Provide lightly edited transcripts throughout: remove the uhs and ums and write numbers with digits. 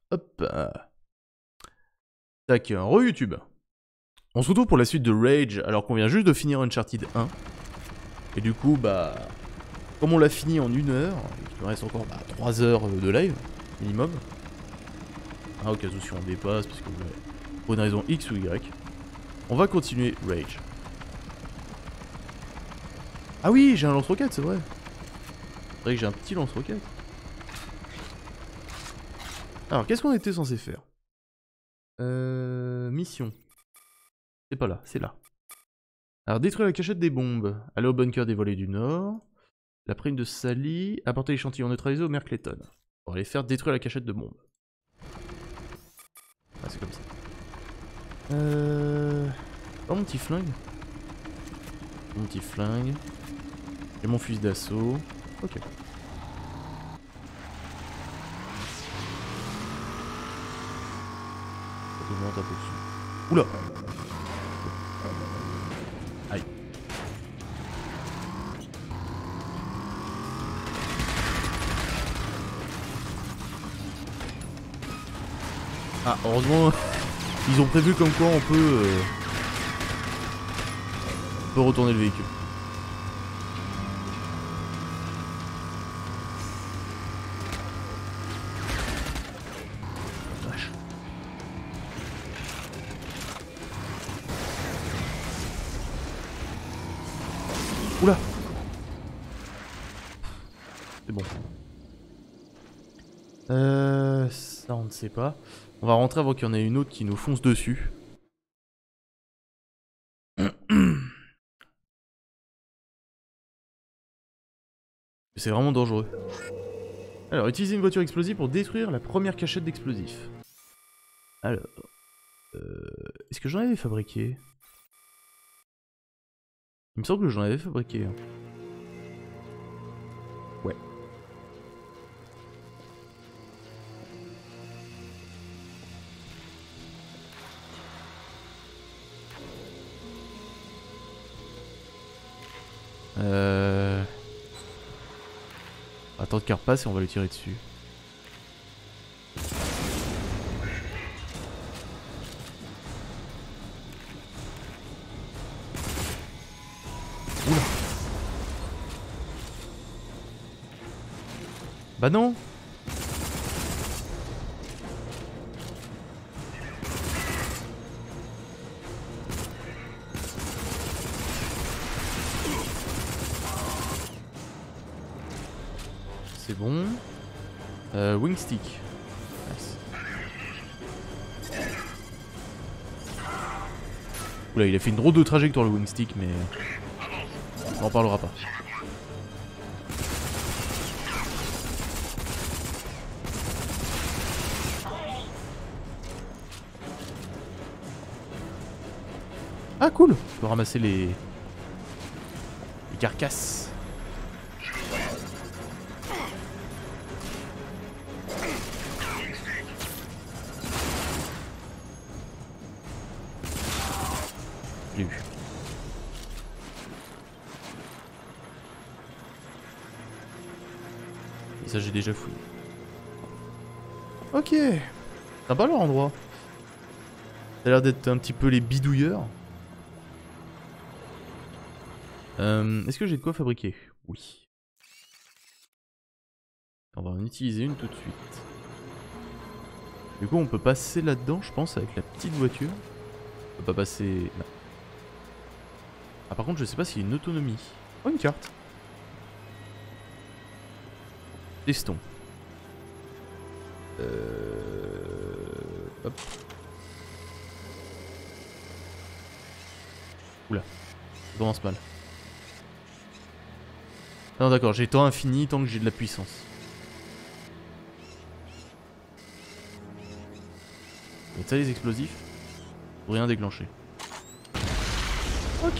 Hop. Tac, re-YouTube. On se retrouve pour la suite de Rage, alors qu'on vient juste de finir Uncharted 1. Et du coup, bah... Comme on l'a fini en 1 heure, il me reste encore 3 heures de live, minimum. Ah, au cas où si on dépasse, parce que pour une raison X ou Y. On va continuer Rage. Ah oui, j'ai un lance-roquette, c'est vrai. C'est vrai que j'ai un petit lance-roquette. Alors, qu'est-ce qu'on était censé faire? Mission. C'est pas là, c'est là. Alors, détruire la cachette des bombes. Aller au bunker des volets du Nord. La prime de Sally. Apporter l'échantillon neutralisé au maire Clayton. Pour aller faire détruire la cachette de bombes. Ah, c'est comme ça. Oh, mon petit flingue. Mon petit flingue. J'ai mon fusil d'assaut. Ok. Ça monte un peu dessus. Oula! Aïe. Ah, heureusement, ils ont prévu comme quoi on peut retourner le véhicule. Vache. Oula! C'est bon. Ça on ne sait pas. On va rentrer avant qu'il y en ait une autre qui nous fonce dessus. C'est vraiment dangereux. Alors, utiliser une voiture explosive pour détruire la première cachette d'explosifs. Alors... Est-ce que j'en avais fabriqué? Il me semble que j'en avais fabriqué. Hein. Ouais. Attends qu'il repasse et on va lui tirer dessus. Oula. Bah non. C'est bon. Wingstick. Nice. Oula, il a fait une drôle de trajectoire le Wingstick, mais... On en parlera pas. Ah cool. Je peux ramasser les carcasses. Je l'ai eu. Et ça j'ai déjà fouillé. Ok. Sympa leur endroit. Ça a l'air d'être un petit peu les bidouilleurs. Est-ce que j'ai de quoi fabriquer? Oui. On va en utiliser une tout de suite. Du coup on peut passer là-dedans je pense avec la petite voiture. On peut pas passer... là. Ah par contre je sais pas s'il y a une autonomie. Oh une carte. Testons. Hop. Oula. Ça commence mal. Non d'accord, j'ai temps infini tant que j'ai de la puissance. Et ça les explosifs. Pour rien déclencher. Ok.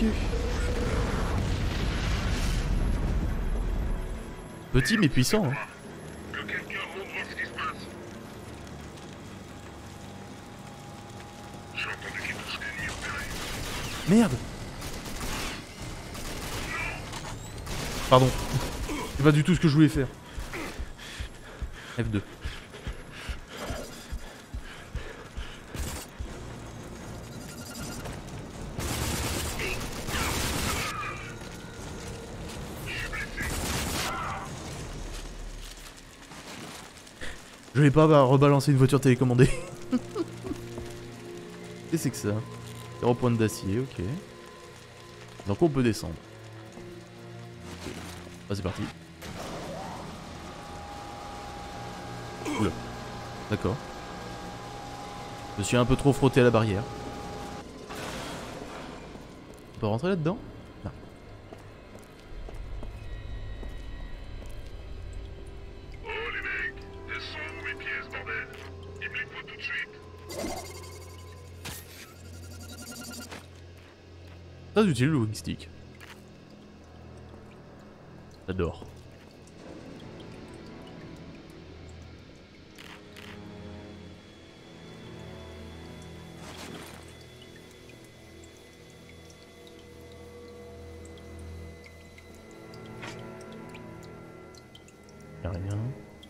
Petit mais puissant hein. Merde. Pardon. C'est pas du tout ce que je voulais faire. F2. Je vais pas rebalancer une voiture télécommandée. Qu'est-ce que c'est que ça? 0 points d'acier, ok. Donc on peut descendre. Ah, c'est parti. Oula. D'accord. Je me suis un peu trop frotté à la barrière. On peut rentrer là-dedans? Non. Oh les mecs, elles sont où mes pièces, bordel? Il me les faut tout de suite. Très utile le wingstick. J'adore. Y'a rien.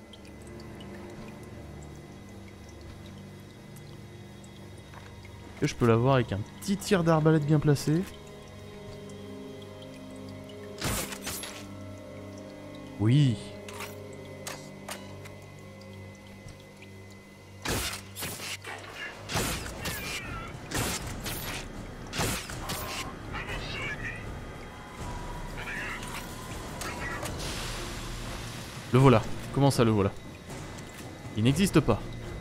Est-ce que je peux l'avoir avec un petit tir d'arbalète bien placé? Oui. Le voilà. Comment ça le voilà? Il n'existe pas.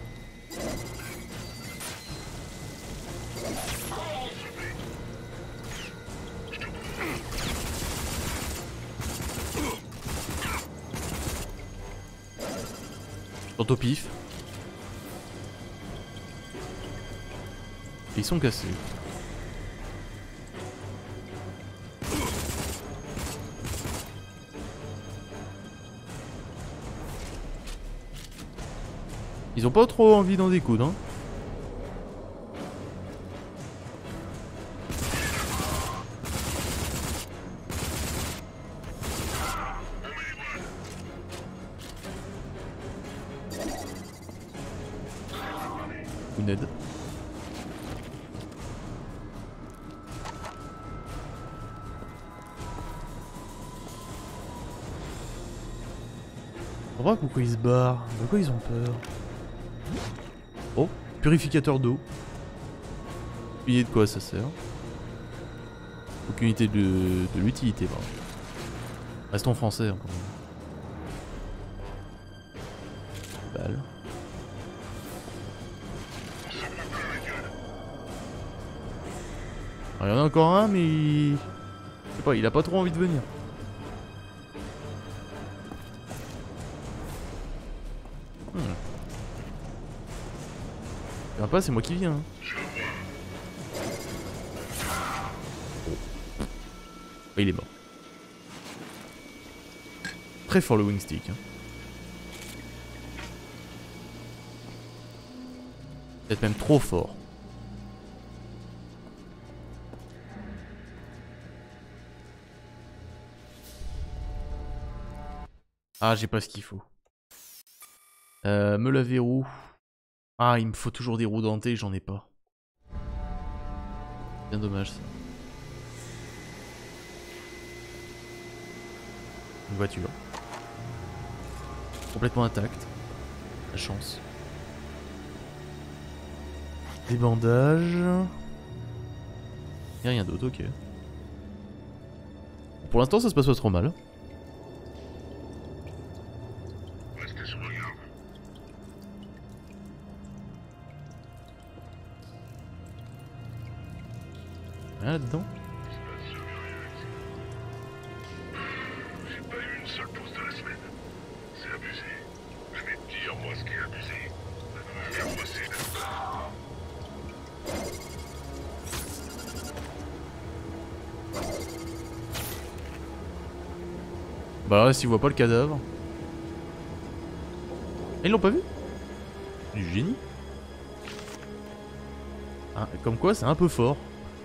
Tente au pif. Ils sont cassés. Ils ont pas trop envie d'en découdre, hein. Une aide. On voit pourquoi ils se barrent. De quoi ils ont peur? Oh, purificateur d'eau. Aucune idée de quoi ça sert. Aucune idée de l'utilité, pardon. Restons français encore. Balle. Alors, il y en a encore un, mais je sais pas, il a pas trop envie de venir. Viens pas, c'est moi qui viens. Hein. Oh, il est mort. Très fort le wingstick. Hein. Peut-être même trop fort. Ah, j'ai pas ce qu'il faut. Me laver roues. Ah, il me faut toujours des roues dentées, j'en ai pas. Bien dommage ça. Une voiture. Complètement intacte. La chance. Des bandages. Y'a rien d'autre, ok. Pour l'instant, ça se passe pas trop mal. Restez sur le garde. Rien là-dedans. Il se passe jamais rien ici. J'ai pas eu une seule pause de la semaine. C'est abusé. Je vais te dire, moi, ce qui est abusé. Je vais bosser là. Bah là, s'ils voient pas le cadavre. Ils l'ont pas vu? Du génie. Ah, comme quoi, c'est un peu fort.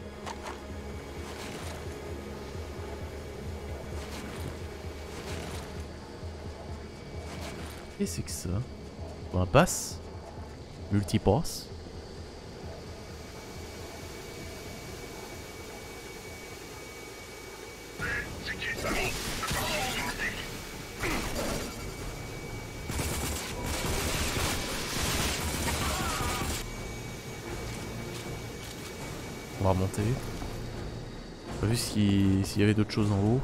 Qu'est-ce que c'est que ça? Un pass? Multipass? C'est qui ça? On va remonter. J'ai pas vu s'il y avait d'autres choses en haut.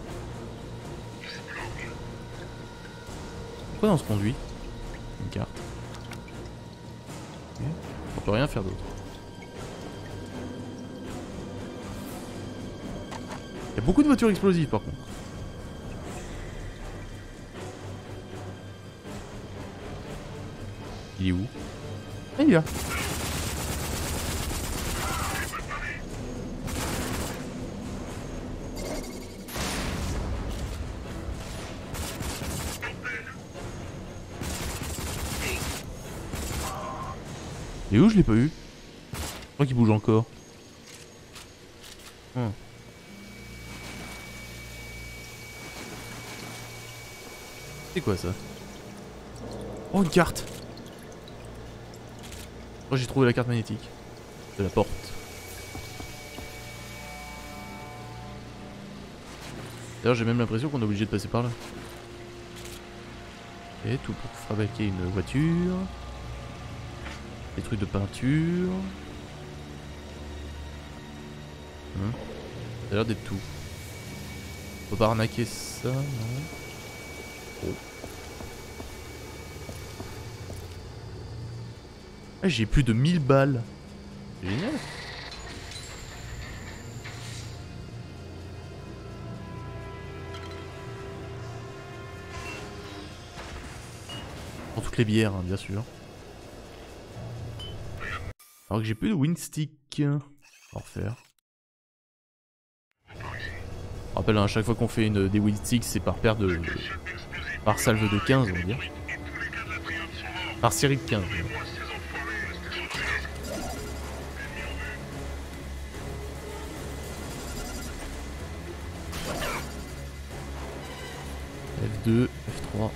Pourquoi on se conduit? Une carte. Okay. On peut rien faire d'autre. Il y a beaucoup de voitures explosives par contre. Il est où? Ah, il est là. Il est où? Je l'ai pas eu. Je crois qu'il bouge encore. C'est quoi ça? Oh, une carte! Oh, j'ai trouvé la carte magnétique de la porte. D'ailleurs, j'ai même l'impression qu'on est obligé de passer par là. Et tout pour fabriquer une voiture. Des trucs de peinture. Ça a l'air d'être tout. On peut pas arnaquer ça, non? Oh. Ah, j'ai plus de 1000 balles. Génial. Pour toutes les bières, hein, bien sûr. Alors que j'ai plus de Windstick. On va refaire. Je rappelle, hein, à chaque fois qu'on fait des Windsticks, c'est par paire de... Par salve de 15, on va dire. Par série de 15. F2, F3.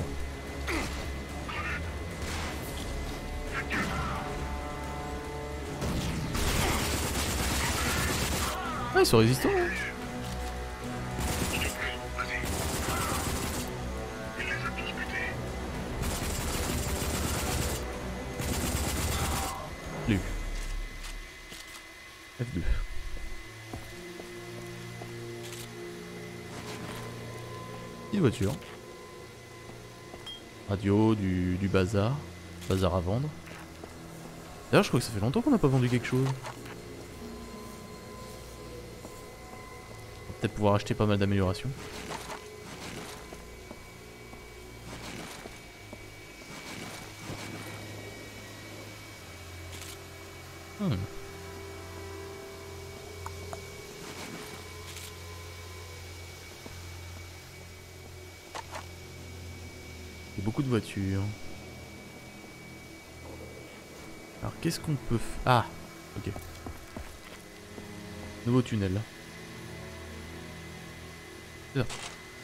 Ah, ils sont résistants, hein. Plus. F2. Petite voiture. Radio, du bazar. Bazar à vendre. D'ailleurs, je crois que ça fait longtemps qu'on n'a pas vendu quelque chose. On va peut-être pouvoir acheter pas mal d'améliorations. Il y a beaucoup de voitures. Alors qu'est-ce qu'on peut faire? Ah, ok. Nouveau tunnel. C'est ça.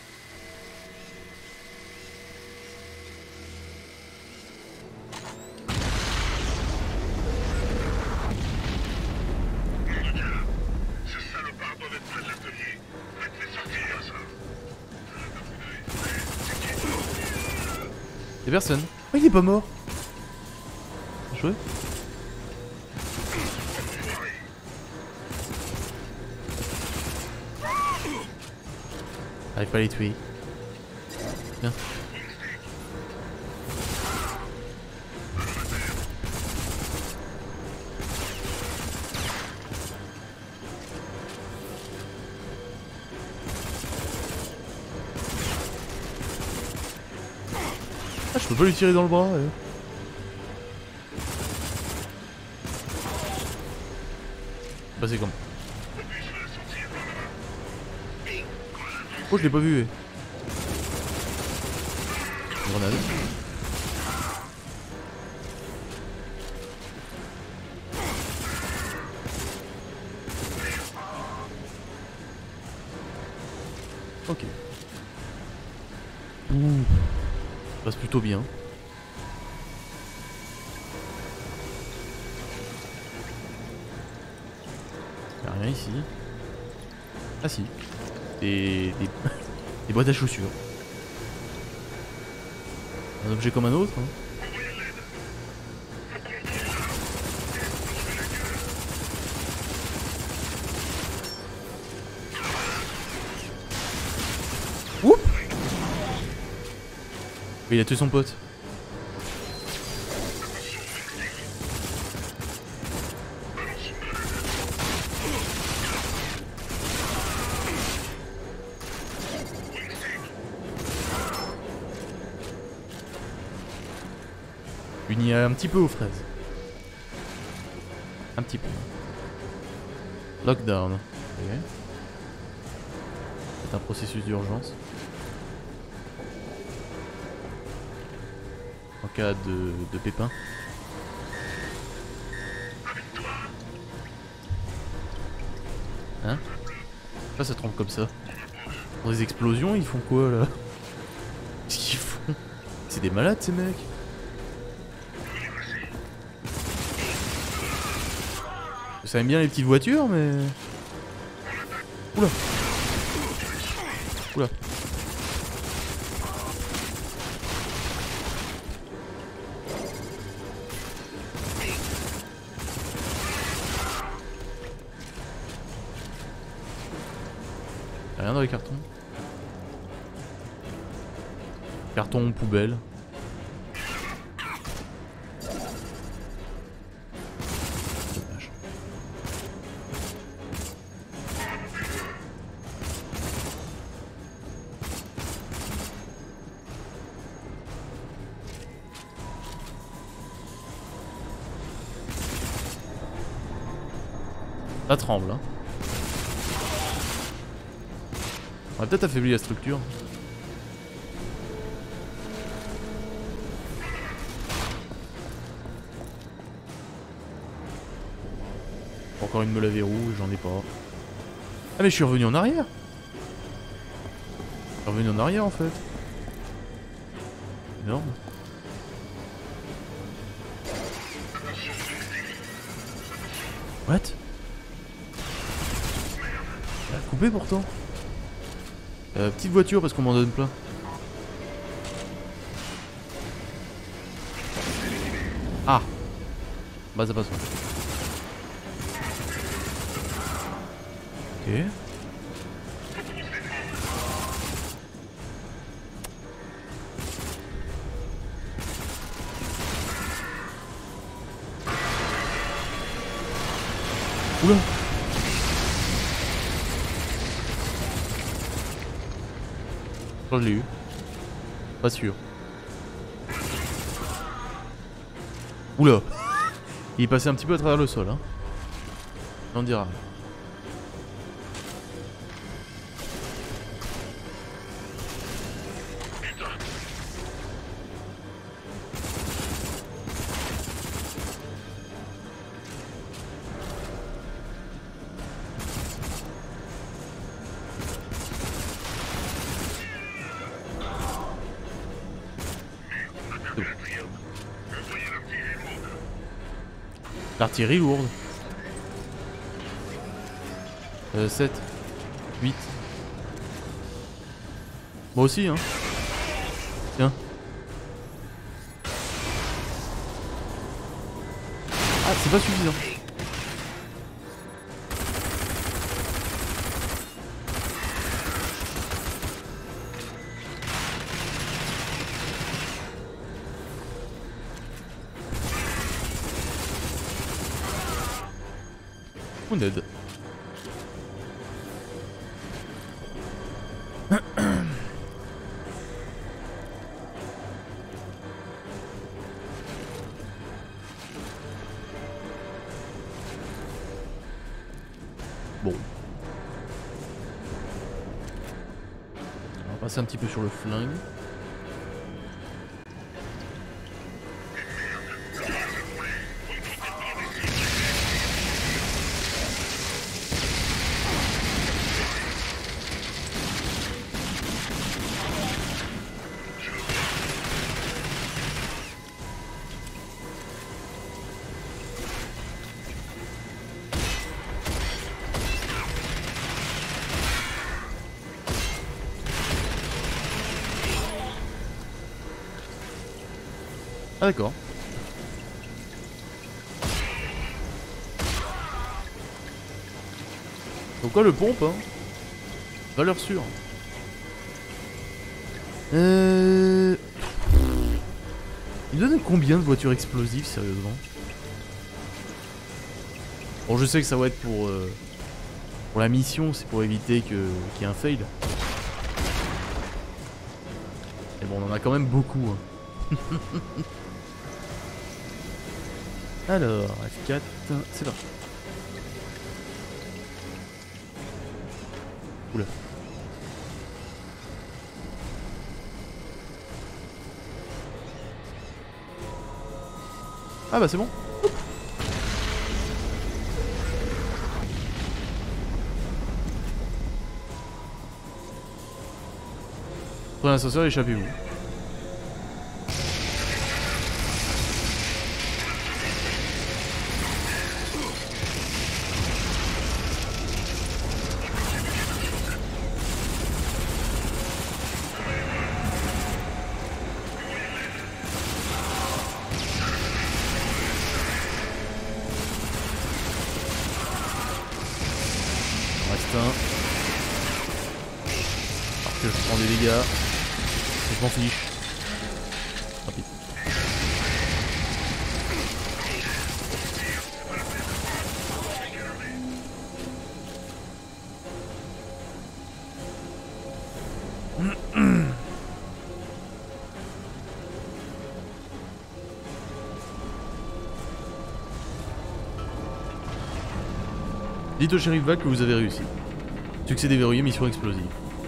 Y'a personne. Oh, il est pas mort. Bien joué. J'arrive pas à les tuer. Bien. Ah, je peux pas lui tirer dans le bras. Bah c'est comme. Oh, je l'ai pas vu. Une grenade. Ok. Ouh. Ça passe plutôt bien. Y'a rien ici. Ah si. Des boîtes à chaussures. Un objet comme un autre. Hein. Mais il a tué son pote. Uni un petit peu aux fraises. Un petit peu. Lockdown. Ok. C'est un processus d'urgence. En cas de pépin. Hein? Pourquoi ça tremble comme ça? Dans des explosions, ils font quoi là? Qu'est-ce qu'ils font? C'est des malades ces mecs. Ça aime bien les petites voitures, mais... Oula. Oula. Y'a rien dans les cartons. Carton poubelle. Dommage. Ça tremble, hein. On va peut-être affaiblir la structure. Encore une meule à verrou, j'en ai pas. Ah mais je suis revenu en arrière. Je suis revenu en arrière en fait. Énorme. What? Elle a coupé pourtant. Petite voiture parce qu'on m'en donne plein. Ah. Bah ça passe. Ok. Oula. Je l'ai eu. Pas sûr. Oula. Il est passé un petit peu à travers le sol, hein. On dira. L'artillerie lourde. 7. 8. Moi aussi, hein. Tiens. Ah, c'est pas suffisant. Wounded. Bon. On va passer un petit peu sur le flingue. Ah d'accord. Donc quoi le pompe hein? Valeur sûre. Il donne combien de voitures explosives, sérieusement? Bon, je sais que ça va être pour la mission, c'est pour éviter qu'il y ait un fail. Mais bon, on en a quand même beaucoup. Hein. Alors, F4, c'est parti. Oula. Ah bah c'est bon. Prenez l'ascenseur et échappez-vous. Reste un. Alors que je prends des dégâts. Je m'en fiche. Tant pis. Dites au shérif Black que vous avez réussi. Succès déverrouillé, mission explosive.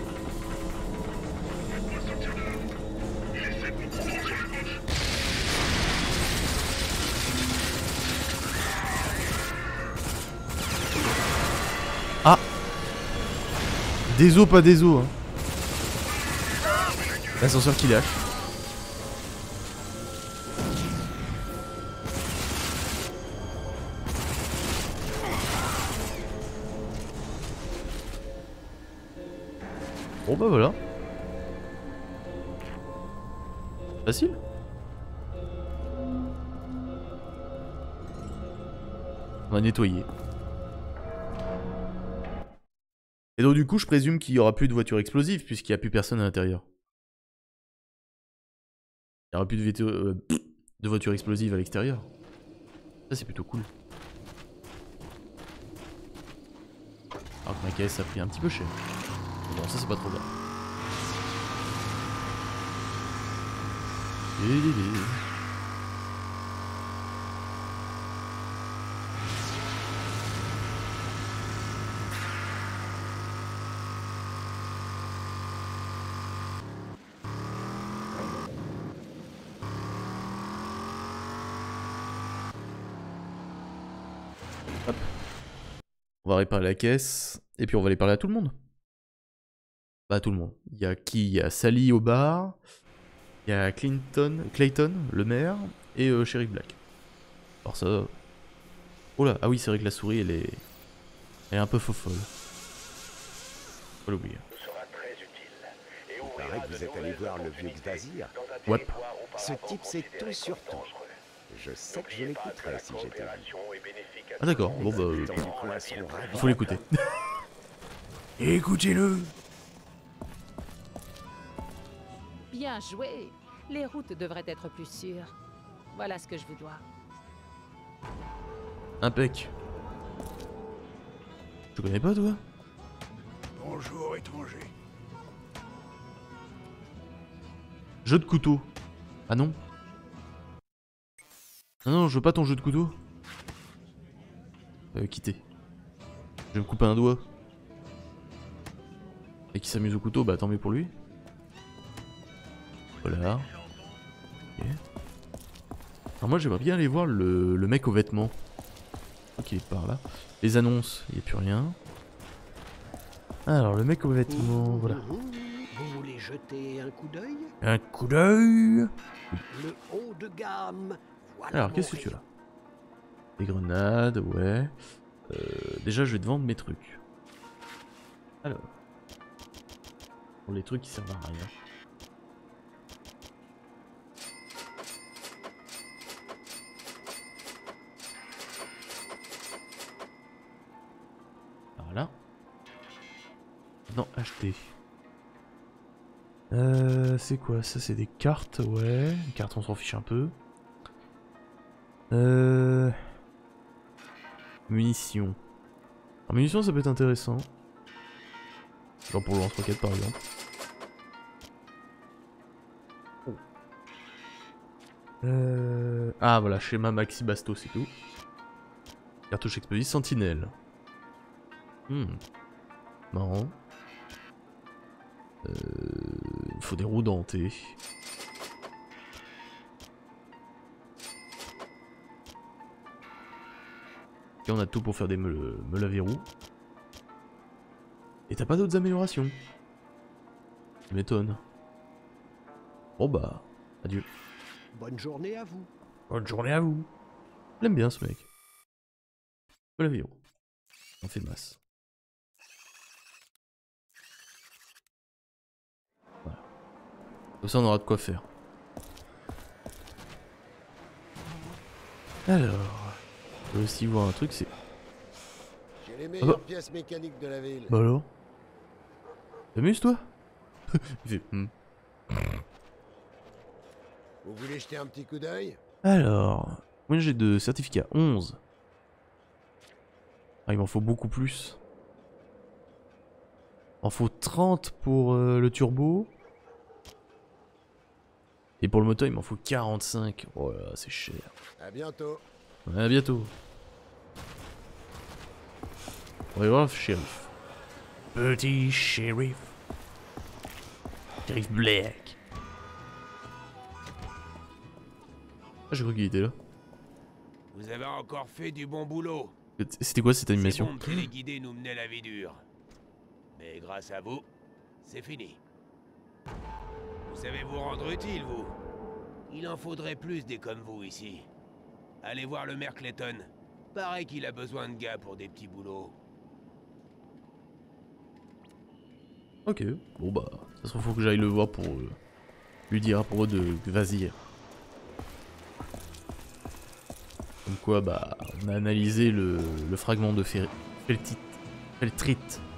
Ah! Des os, pas des os. Hein. L'ascenseur qui lâche. Bon bah voilà. Facile. On va nettoyer. Et donc du coup je présume qu'il n'y aura plus de voitures explosives puisqu'il n'y a plus personne à l'intérieur. Il n'y aura plus de voitures explosives à l'extérieur. Ça c'est plutôt cool. Alors que ma caisse a pris un petit peu cher. Bon ça c'est pas trop grave. Hop. On va réparer la caisse. Et puis on va aller parler à tout le monde. Bah tout le monde. Il y a qui? Il y a Sally au bar. Il y a Clayton, le maire. Et Sheriff Black. Alors ça... Oh là, ah oui c'est vrai que la souris elle est un peu fofolle. Faut l'oublier. Il paraît que vous êtes allé voir le vieux Xvazir. Ouais. Ce type c'est tout sur tout. Je sais que je l'écouterais si j'étais vous. Ah d'accord, bon bah... Les habitants du coin seront ravis il faut l'écouter. Écoutez-le. Bien joué. Les routes devraient être plus sûres. Voilà ce que je vous dois. Impec. Tu connais pas toi? Bonjour, étranger. Jeu de couteau. Ah non? Non, non, je veux pas ton jeu de couteau. Quitter. Je vais me couper un doigt. Et qui s'amuse au couteau, bah tant mieux pour lui. Voilà. Ok. Alors moi j'aimerais bien aller voir le mec aux vêtements. Ok, il est par là. Les annonces, il n'y a plus rien. Alors le mec aux vêtements, voilà. Vous voulez jeter un coup d'œil? Un coup d'œil. Le haut de gamme. Voilà. Alors qu'est-ce que tu as? Des grenades, ouais. Déjà je vais te vendre mes trucs. Alors. Pour les trucs qui servent à rien. Voilà. Non, acheter. C'est quoi ça? C'est des cartes, ouais. Les cartes, on s'en fiche un peu. Munitions. Alors, munitions, ça peut être intéressant. Genre pour le lance-roquette par exemple. Ah voilà, schéma Maxi Basto, c'est tout. Cartouche explosive Sentinelle. Marrant. Faut des roues dentées. Et on a tout pour faire des meules à verrou. Et t'as pas d'autres améliorations? Tu m'étonnes. Bon bah, adieu. Bonne journée à vous. Bonne journée à vous. J'aime bien ce mec. Meules à verrou. On fait masse. Voilà. Comme ça on aura de quoi faire. Alors, je peux aussi voir un truc, c'est... J'ai les meilleures pièces mécaniques de la ville. Bah alors? T'amuses toi? Il fait, Vous voulez jeter un petit coup d'œil? Alors, moi j'ai de certificats 11. Ah, il m'en faut beaucoup plus. Il m'en faut 30 pour le turbo. Et pour le moteur, il m'en faut 45. Oh là, c'est cher. À bientôt. À bientôt. On va voir le shérif. Petit shérif. Shérif Black. Ah, j'ai cru qu'il était là. Vous avez encore fait du bon boulot. C'était quoi cette animation? Ces bombes téléguidées nous menaient la vie dure. Mais grâce à vous, c'est fini. Vous savez vous rendre utile, vous. Il en faudrait plus des comme vous ici. Allez voir le maire Clayton. Paraît qu'il a besoin de gars pour des petits boulots. Ok, bon bah, ça se trouve faut que j'aille le voir pour lui dire à propos de Vazir. Comme quoi, bah, on a analysé le fragment de Feltrite.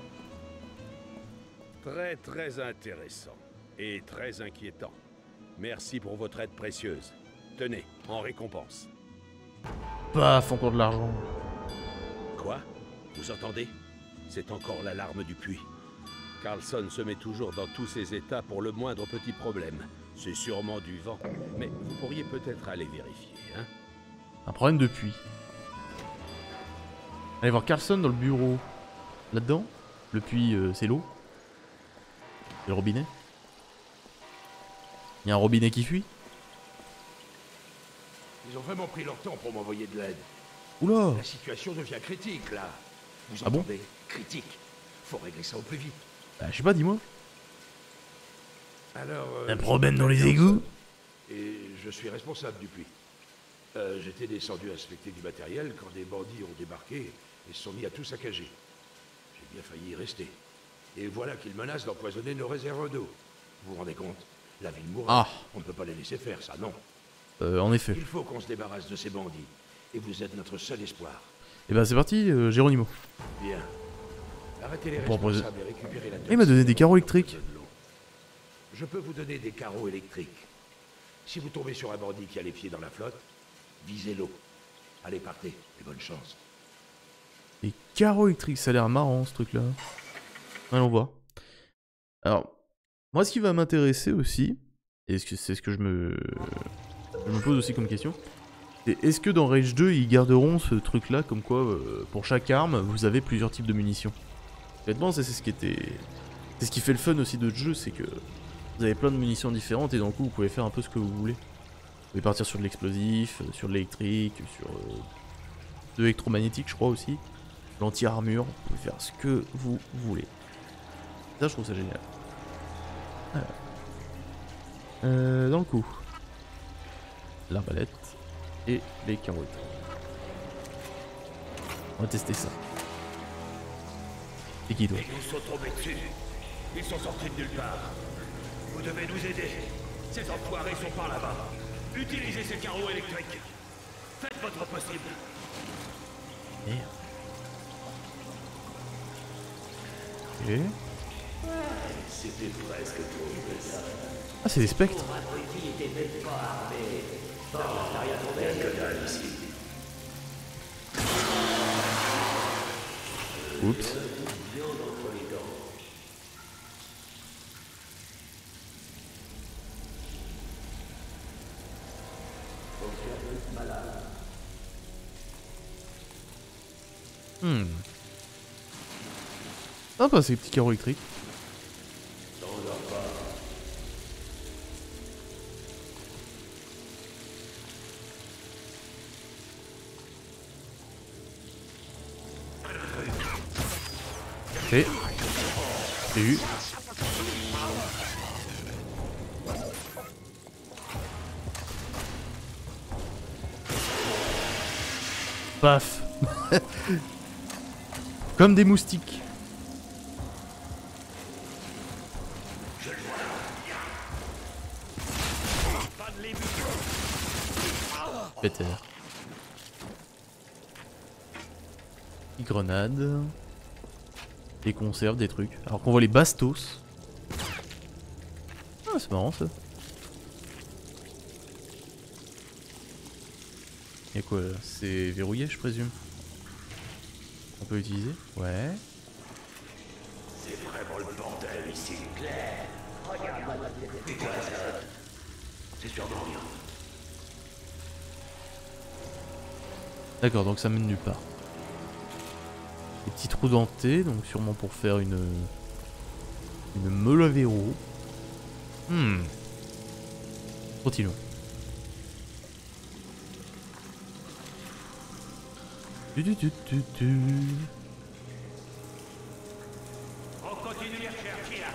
Très intéressant. Et très inquiétant. Merci pour votre aide précieuse. Tenez, en récompense. Paf, encore de l'argent. Quoi? Vous entendez? C'est encore l'alarme du puits. Carlson se met toujours dans tous ses états pour le moindre petit problème. C'est sûrement du vent. Mais vous pourriez peut-être aller vérifier, hein? Un problème de puits. Allez voir Carlson dans le bureau. Là-dedans, le puits, c'est l'eau. C'est le robinet. Il y a un robinet qui fuit. Ils ont vraiment pris leur temps pour m'envoyer de l'aide. Oula! La situation devient critique, là. Vous Ah bon? entendez? Critique. Faut régler ça au plus vite. Bah, je sais pas, dis-moi. Alors... Un problème dans les égouts? Et je suis responsable du puits. J'étais descendu inspecter du matériel quand des bandits ont débarqué et se sont mis à tout saccager. J'ai bien failli y rester. Et voilà qu'ils menacent d'empoisonner nos réserves d'eau. Vous vous rendez compte? La ville mourra. Ah. On ne peut pas les laisser faire, ça, non. En effet. Il faut qu'on se débarrasse de ces bandits. Et vous êtes notre seul espoir. Et bah c'est parti, Géronimo. Bien. Arrêtez les Pour responsables et récupérez la Il m'a donné des carreaux électriques. Je peux vous donner des carreaux électriques. Si vous tombez sur un bandit qui a les pieds dans la flotte, visez l'eau. Allez, partez, et bonne chance. Des carreaux électriques, ça a l'air marrant ce truc là. Allons voir. Alors, moi ce qui va m'intéresser aussi, et c'est ce que je me pose aussi comme question, c'est est-ce que dans Rage 2 ils garderont ce truc là comme quoi pour chaque arme vous avez plusieurs types de munitions. Honnêtement c'est ce qui était... C'est ce qui fait le fun aussi de ce jeu, c'est que vous avez plein de munitions différentes et d'un coup vous pouvez faire un peu ce que vous voulez. Vous pouvez partir sur de l'explosif, sur de l'électrique, sur de l'électromagnétique je crois aussi. L'anti-armure, vous pouvez faire ce que vous voulez. Ça je trouve ça génial. Alors. Dans le coup. L'arbalète et les carreaux électriques. On va tester ça. Et qui doit? Ils nous sont tombés dessus. Ils sont sortis de nulle part. Vous devez nous aider. Ces enfoirés sont par là-bas. Utilisez ces carreaux électriques. Faites votre possible. Merde. Ok. Ah, c'est des spectres. Oups. Ah bah ces petits carreaux électriques. Ok. J'ai eu. Paf. Comme des moustiques. Peter. Des grenades. Des conserves, des trucs. Alors qu'on voit les bastos. Ah, c'est marrant ça. Y'a quoi là? C'est verrouillé, je présume. On peut l'utiliser? Ouais. C'est vraiment le bordel ici, Claire. Regarde-moi. C'est quoi ça? C'est sûrement rien. D'accord, donc ça mène nulle part. Des petits trous dentés, donc sûrement pour faire une meule à verrou. Continuons. On continue les recherches, là.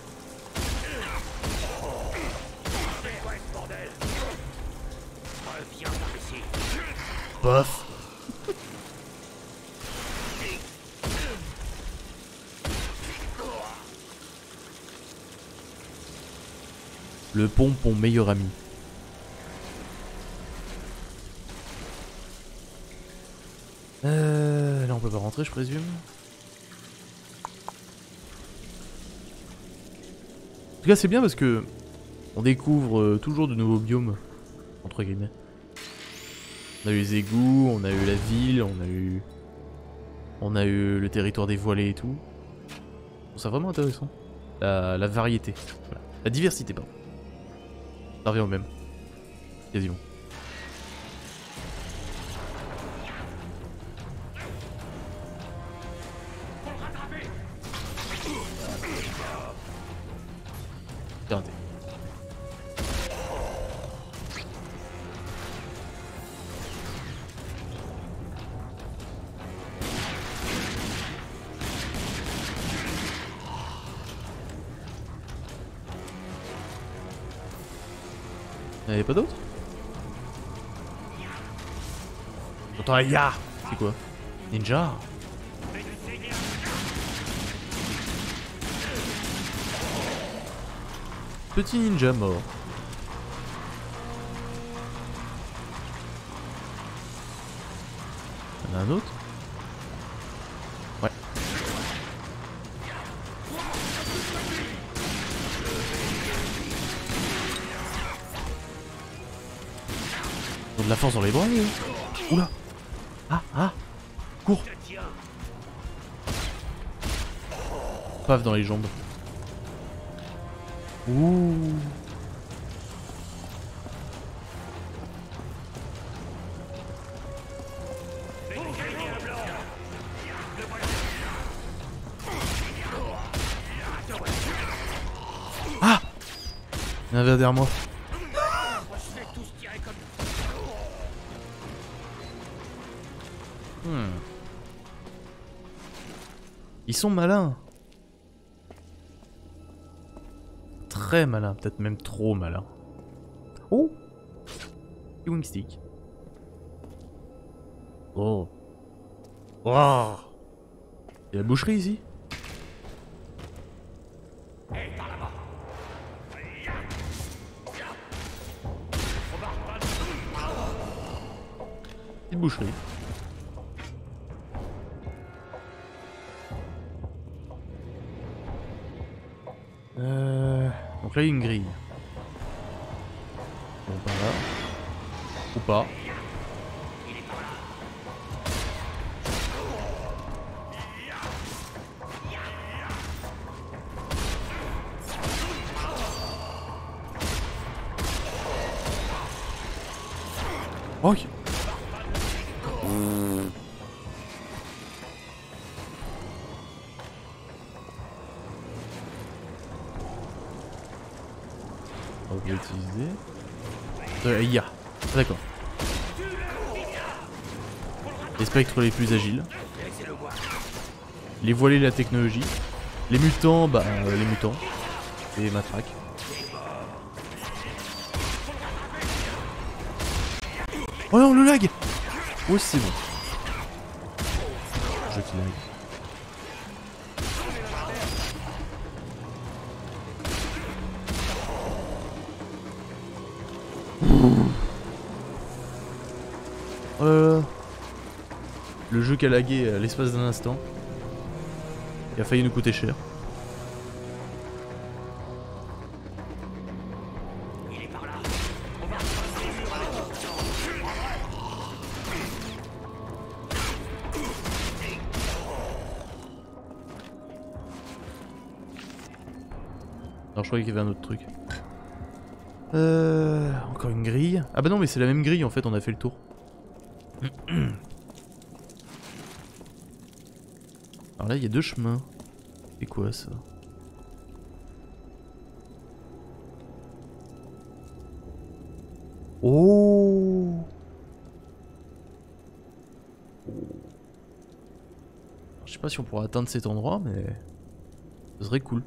C'est quoi ce bordel? Reviens par ici. Bof. Le pompon meilleur ami. Là on peut pas rentrer, je présume. En tout cas c'est bien parce que on découvre toujours de nouveaux biomes, entre guillemets. On a eu les égouts, on a eu la ville, on a eu le territoire dévoilé et tout. C'est vraiment intéressant. La variété, voilà. La diversité pardon. Ça revient au même. Quasiment. C'est raté. Y'en avait pas d'autres? Attends, ya! C'est quoi? Ninja? Petit ninja mort. Y'en a un autre? Ouais. Ils ont de la force dans les bras, eux. Oula! Ah! Cours! Paf dans les jambes. Ouh! Ah! Il y en avait un derrière moi. Ils sont malins. Très malins, peut-être même trop malins. Oh! Wing stick. Oh. Wow. Il y a la boucherie ici? Petite boucherie. Donc là il y a une grille. Bon par là. Ou pas. Oh. On va utiliser. Ya. D'accord. Les spectres les plus agiles. Les voilés la technologie. Les mutants, bah les mutants. Et matraques. Oh non, le lag! Oh, c'est bon. Je qui lag. Oh là là. Le jeu qui a lagué à l'espace d'un instant. Il a failli nous coûter cher. Alors je croyais qu'il y avait un autre truc. Encore une grille. Ah bah non mais c'est la même grille en fait, on a fait le tour. Alors là il y a deux chemins. C'est quoi ça? Oh, je sais pas si on pourra atteindre cet endroit mais ce serait cool.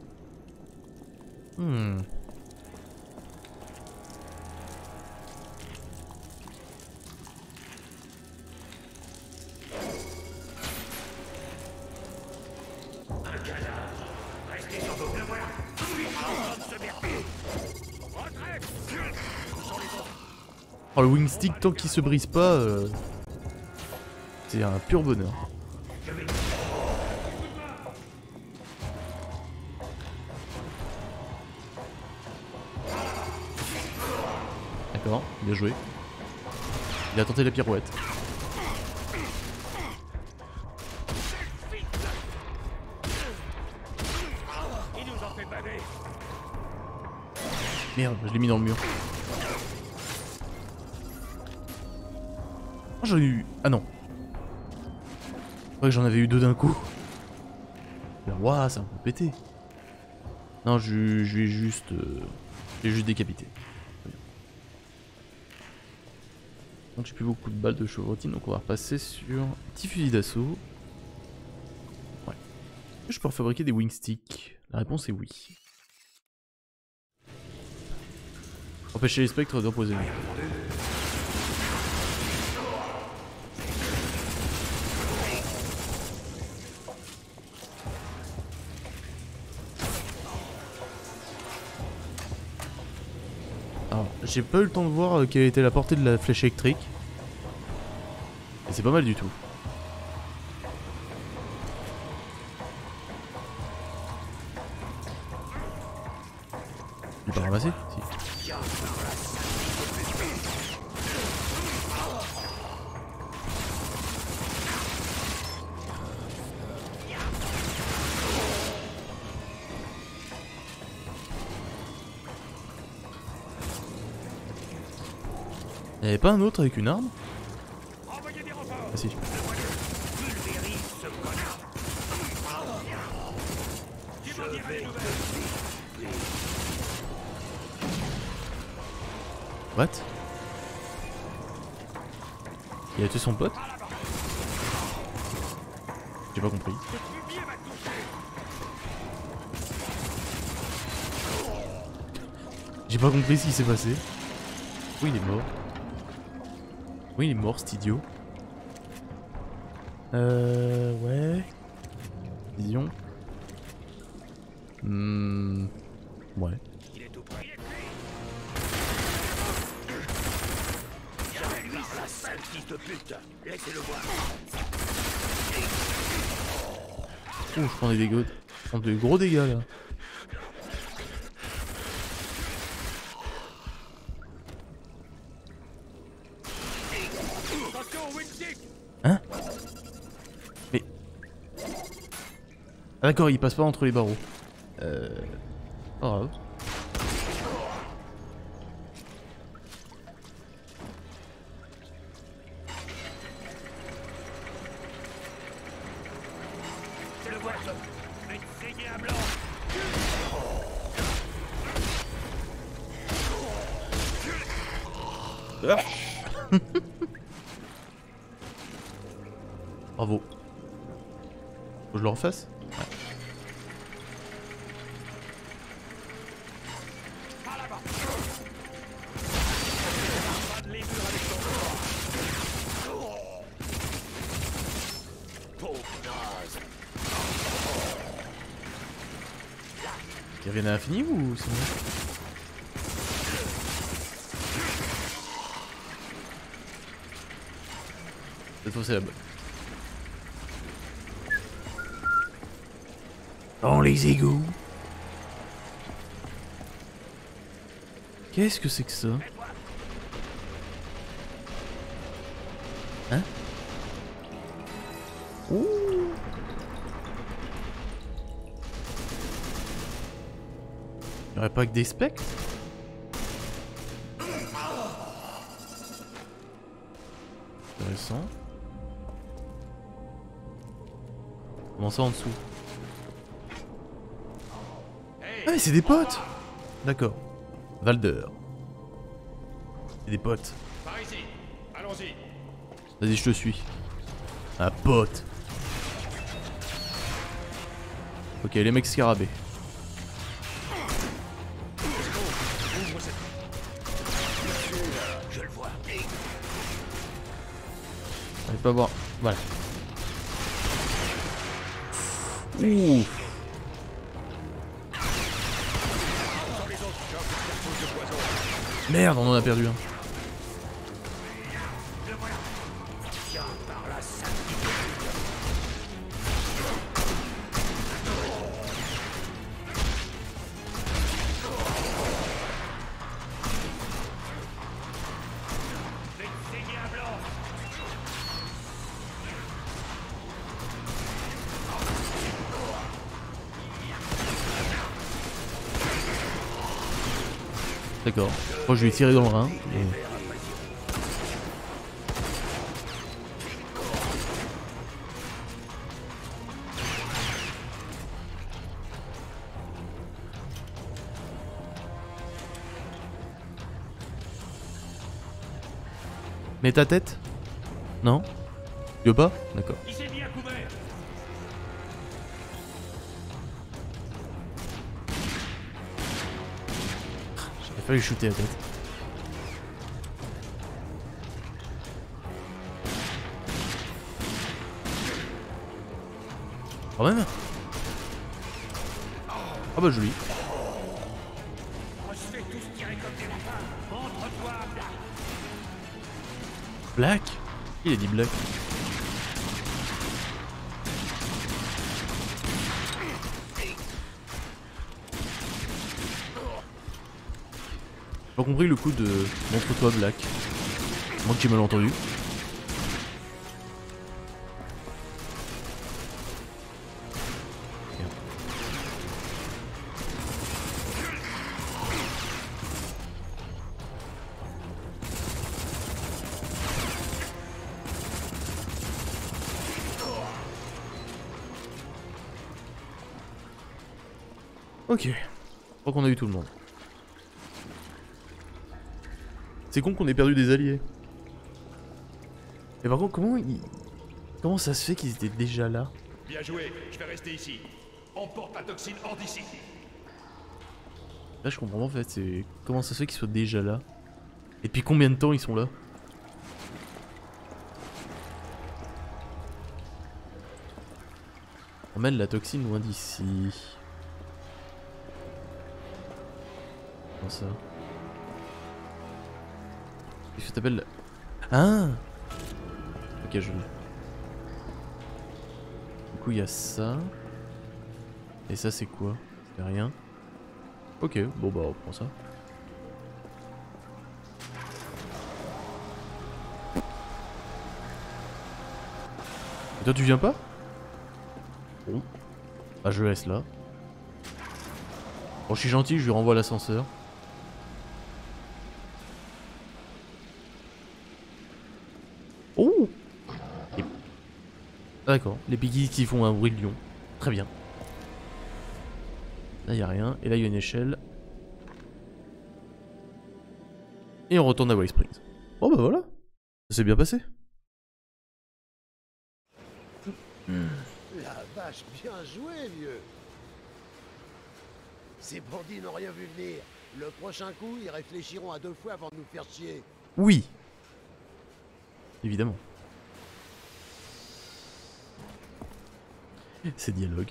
Oh le wingstick tant qu'il se brise pas, c'est un pur bonheur. D'accord, bien joué. Il a tenté la pirouette. Merde, je l'ai mis dans le mur. Oh, j'en ai eu... Ah non. Je crois que j'en avais eu deux d'un coup. Waouh, c'est un peu pété. Non, je lui ai juste... j'ai juste décapité. Donc j'ai plus beaucoup de balles de chevrotine, donc on va repasser sur petit fusil d'assaut. Ouais. Est-ce que je peux fabriquer des wingsticks? La réponse est oui. Empêcher les spectres d'empoisonner. Alors, j'ai pas eu le temps de voir quelle était la portée de la flèche électrique. Et c'est pas mal du tout. Il peut ramasser? Si. Y'avait pas un autre avec une arme? Ah si. What? Il a tué son pote? J'ai pas compris. J'ai pas compris ce qui s'est passé. Oui, il est mort. Oui, il est mort, cet idiot. Ouais. Vision. Ouais. Oh, je prends des dégâts. Je prends des gros dégâts là. Hein? Mais... Ah d'accord, il passe pas entre les barreaux. Pas grave. C'est le voisin. Une saignée à blanc. Bravo. Faut que je le refasse? Ouais. Ils reviennent à l'infini ou c'est bon? Cette fois c'est la bonne. Dans les égouts. Qu'est-ce que c'est que ça? Hein? Ouh. Y'aurait pas que des spectres? Intéressant. Comment ça en dessous? Ah mais c'est des potes! D'accord. Valder. C'est des potes. Par ici. Allons-y. Vas-y, je te suis. Un pote. Ok, les mecs scarabées. Je le vois. On va pas voir. Voilà. Ouh. Merde, on en a perdu un. D'accord. Moi je vais tirer dans le rein. Et... Mets ta tête? Non? Tu veux pas? D'accord. Il s'est mis à couvert. Il fallait shooter la tête. Quand même. Ah bah joli. On se fait tous tirer comme des lapins. Montre-toi, Black. Black? Il a dit Black. J'ai pas compris le coup de montre-toi Black. Moi que j'ai mal entendu. Ok. Je crois qu'on a eu tout le monde. C'est con qu'on ait perdu des alliés. Et par contre, comment ça se fait qu'ils étaient déjà là? Bien joué, je vais rester ici. On porte la toxine hors d'ici. Là je comprends pas en fait, c'est comment ça se fait qu'ils soient déjà là? Et depuis combien de temps ils sont là? On mène la toxine loin d'ici. Comment ça? Qu'est-ce que t'appelles? Ah! Ok, je l'ai. Du coup, il y a ça. Et ça, c'est quoi? C'est rien. Ok, bon bah, on prend ça. Et toi tu viens pas? Bon. Bah je le laisse là. Bon je suis gentil, je lui renvoie l'ascenseur. Oh! Et... Ah, d'accord, les piggies qui font un bruit de lion. Très bien. Là y a rien, et là il y a une échelle. Et on retourne à White Springs. Oh bah voilà, ça s'est bien passé. La vache, bien joué, vieux. Ces bandits n'ont rien vu venir. Le prochain coup, ils réfléchiront à 2 fois avant de nous faire chier. Oui. Évidemment. Ces dialogues.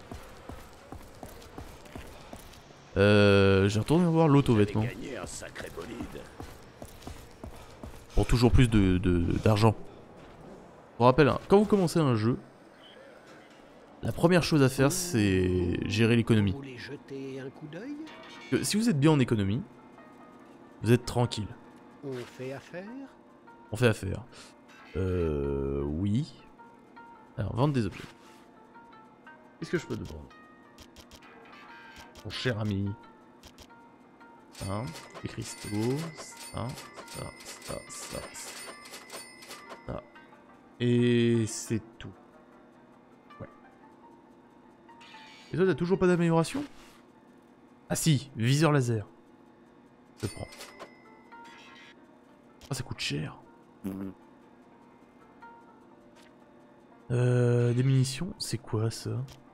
J'ai retourné voir l'auto-vêtement. Gagné un sacré bolide. Pour toujours plus d'argent. Je vous rappelle, hein, quand vous commencez un jeu, la première chose à faire, c'est gérer l'économie. Vous voulez jeter un coup d'œil? Si vous êtes bien en économie, vous êtes tranquille. On fait affaire? On fait affaire. Oui. Alors, vendre des objets. Qu'est-ce que je peux te vendre? Mon cher ami. Ça, des cristaux. Ça. Et c'est tout. Ouais. Et toi, t'as toujours pas d'amélioration? Ah si, viseur laser. Je prends. Ah, ça coûte cher. Des munitions, c'est quoi ça?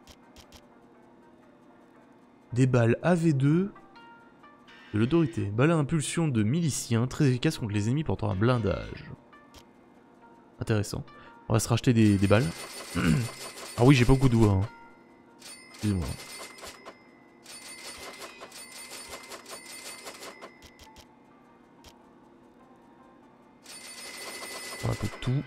Des balles AV2 de l'autorité. Balles à impulsion de miliciens, très efficace contre les ennemis portant un blindage. Intéressant. On va se racheter des balles. Ah oui, j'ai pas beaucoup de doigts. Hein. Excusez-moi. Un peu de tout.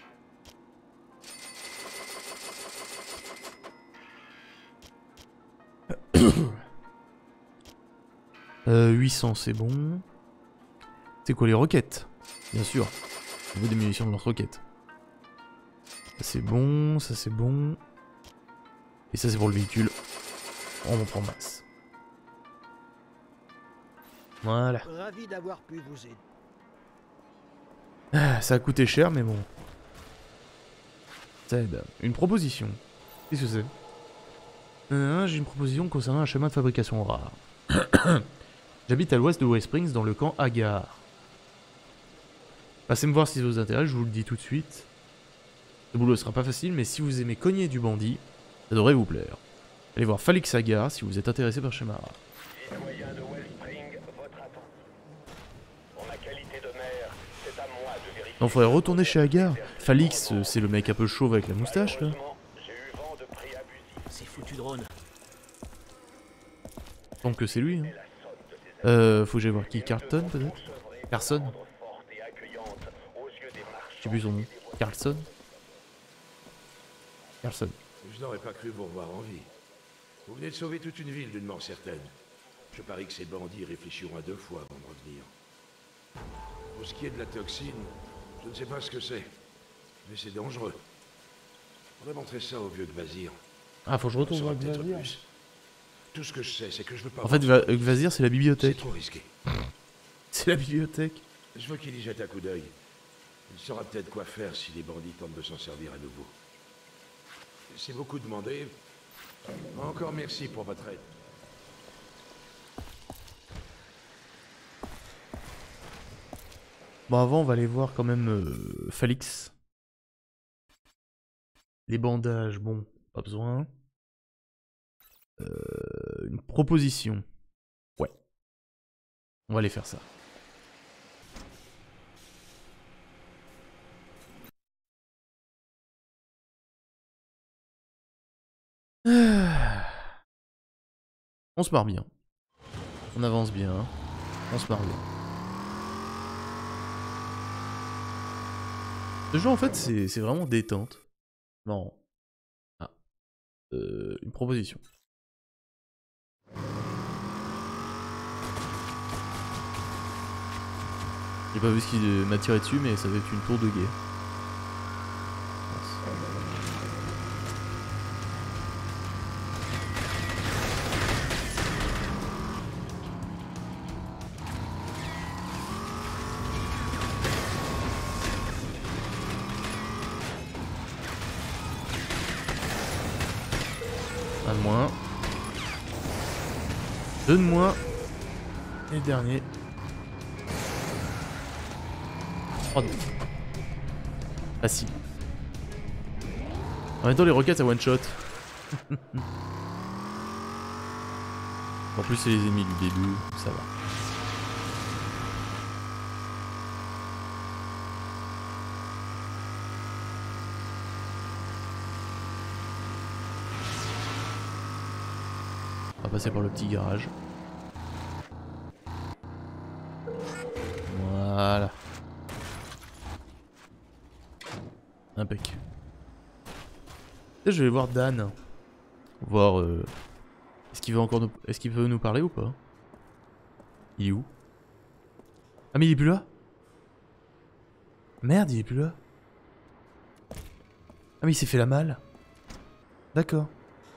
Euh, 800 c'est bon. C'est quoi les roquettes? Bien sûr. On veut des munitions de lance-roquettes. Ça c'est bon, ça c'est bon. Et ça c'est pour le véhicule. On en prend masse. Voilà. Ravi d'avoir pu vous aider. Ah, ça a coûté cher mais bon. Ça aide. Une proposition. Qu'est-ce que c'est? J'ai une proposition concernant un chemin de fabrication rare. J'habite à l'ouest de White Springs dans le camp Hagar. Passez me voir si ça vous intéresse, je vous le dis tout de suite. Le boulot sera pas facile, mais si vous aimez cogner du bandit, ça devrait vous plaire. Allez voir Falix Hagar si vous êtes intéressé par schéma rare. Citoyens de Wellspring, votre attente. En ma qualité de maire, c'est à moi de vérifier. On faudrait retourner chez Hagar. Falix, c'est le mec un peu chauve avec la moustache là. J'ai eu vent de prix abusifs. C'est foutu drone. Donc que c'est lui. Hein. Faut que j'aille voir qui? Carlton peut-être? Carson? Je sais plus son nom. Carlson? Carlson. Je n'aurais pas cru vous revoir en vie. Vous venez de sauver toute une ville d'une mort certaine. Je parie que ces bandits réfléchiront à 2 fois avant de revenir. Pour ce qui est de la toxine, je ne sais pas ce que c'est. Mais c'est dangereux. On va montrer ça au vieux Gvazir. Ah, faut que je retourne voir peut-être Gvazir. plus. Tout ce que je sais, c'est que je veux pas... En fait, Gvazir, c'est la c'est bibliothèque. trop risqué. C'est la bibliothèque. Je veux qu'il y jette un coup d'œil. Il saura peut-être quoi faire si les bandits tentent de s'en servir à nouveau. C'est beaucoup demandé. Encore merci pour votre aide. Bon, avant, on va aller voir quand même Falix. Les bandages, bon, pas besoin. Une proposition. Ouais. On va aller faire ça. On se marre bien. On avance bien. On se marre bien. Ce jeu en fait c'est vraiment détente. Marrant. Ah. Une proposition. J'ai pas vu ce qui m'a tiré dessus mais ça doit être une tour de guet. Un de moins. 2 de moins. Et le dernier. 3 de moins. Facile. En même temps, les roquettes, ça one shot. En plus, c'est les ennemis du début, ça va. On va passer par le petit garage. Voilà. Impec. Je vais voir Dan. Voir est-ce qu'il veut encore nous... Est-ce qu'il veut nous parler ou pas? Il est où? Ah mais il est plus là? Merde, il est plus là. Ah mais il s'est fait la malle. D'accord.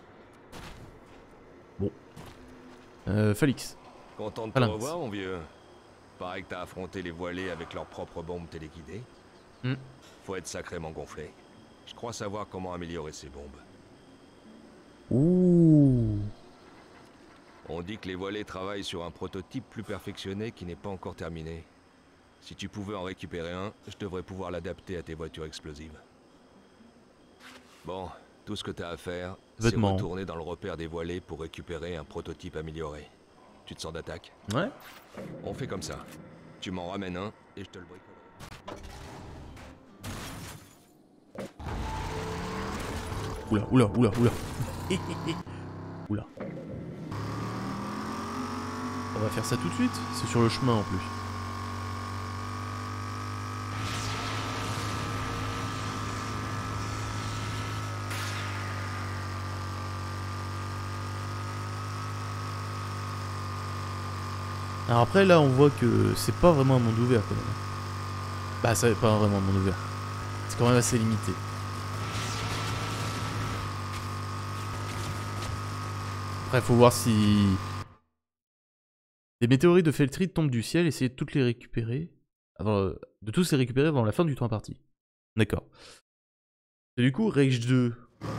Bon. Falix. Content de te revoir, mon vieux. Pareil que t'as affronté les voilés avec leurs propres bombes téléguidées. Faut être sacrément gonflé. Je crois savoir comment améliorer ces bombes. Ouh. On dit que les voilés travaillent sur un prototype plus perfectionné qui n'est pas encore terminé. Si tu pouvais en récupérer un, je devrais pouvoir l'adapter à tes voitures explosives. Bon, tout ce que t'as à faire, c'est retourner dans le repère des voilés pour récupérer un prototype amélioré. Tu te sens d'attaque? Ouais. On fait comme ça. Tu m'en ramènes un et je te le bricolerai. Oula, oula, oula, oula. Oula. On va faire ça tout de suite. C'est sur le chemin en plus. Alors après là on voit que c'est pas vraiment un monde ouvert quand même. Bah c'est pas vraiment un monde ouvert. C'est quand même assez limité. Après faut voir si... Des météorites de Feltrid tombent du ciel, essayez de toutes les récupérer. De tous les récupérer avant la fin du temps imparti. D'accord. Et du coup Rage 2.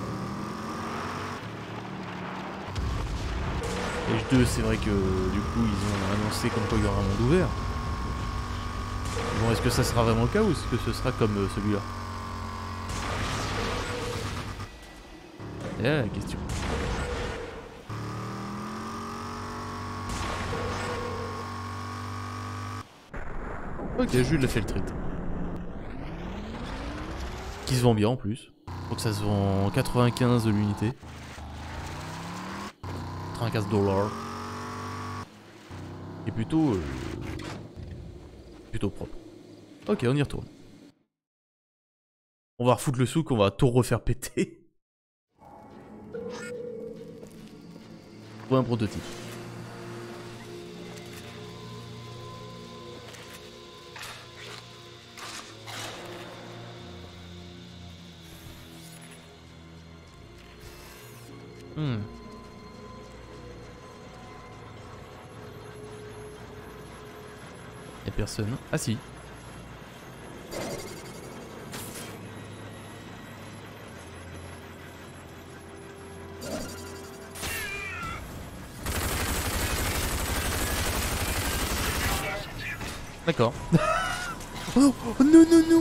Rage 2 c'est vrai que du coup ils ont annoncé comme quoi il y aura un monde ouvert. Bon est-ce que ça sera vraiment le cas ou est-ce que ce sera comme celui-là? C'est là la question. Ok, Jules a fait le trait. Qui se vend bien en plus. Donc ça se vend 95 de l'unité. 95 $. Et plutôt propre. Ok, on y retourne. On va refoutre le souk, on va tout refaire péter. Pour un prototype. Y'a personne. Ah si. D'accord. Oh non non non.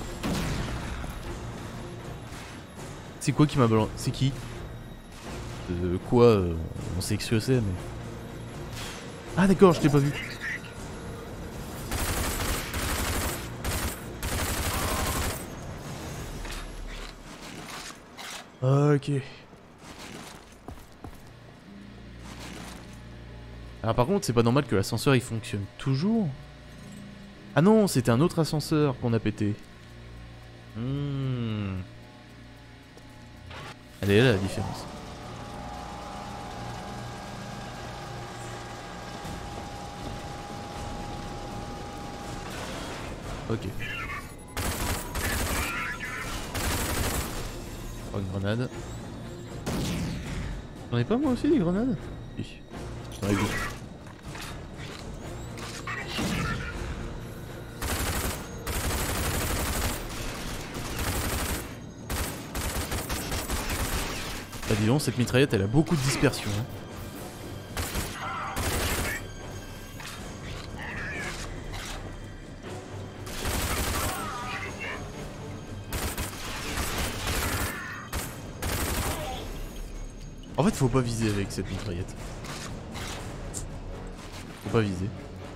C'est quoi qui m'a balancé? C'est qui? Quoi on sait que c'est mais... Ah d'accord, je t'ai pas vu. Ok. Alors par contre c'est pas normal que l'ascenseur il fonctionne toujours. Ah non, c'était un autre ascenseur qu'on a pété. Elle est là la différence. Ok. Oh, une grenade. J'en ai pas moi aussi des grenades? Oui. J'en ai deux. Ah dis donc, cette mitraillette elle a beaucoup de dispersion. Hein. En fait faut pas viser avec cette mitraillette. Faut pas viser.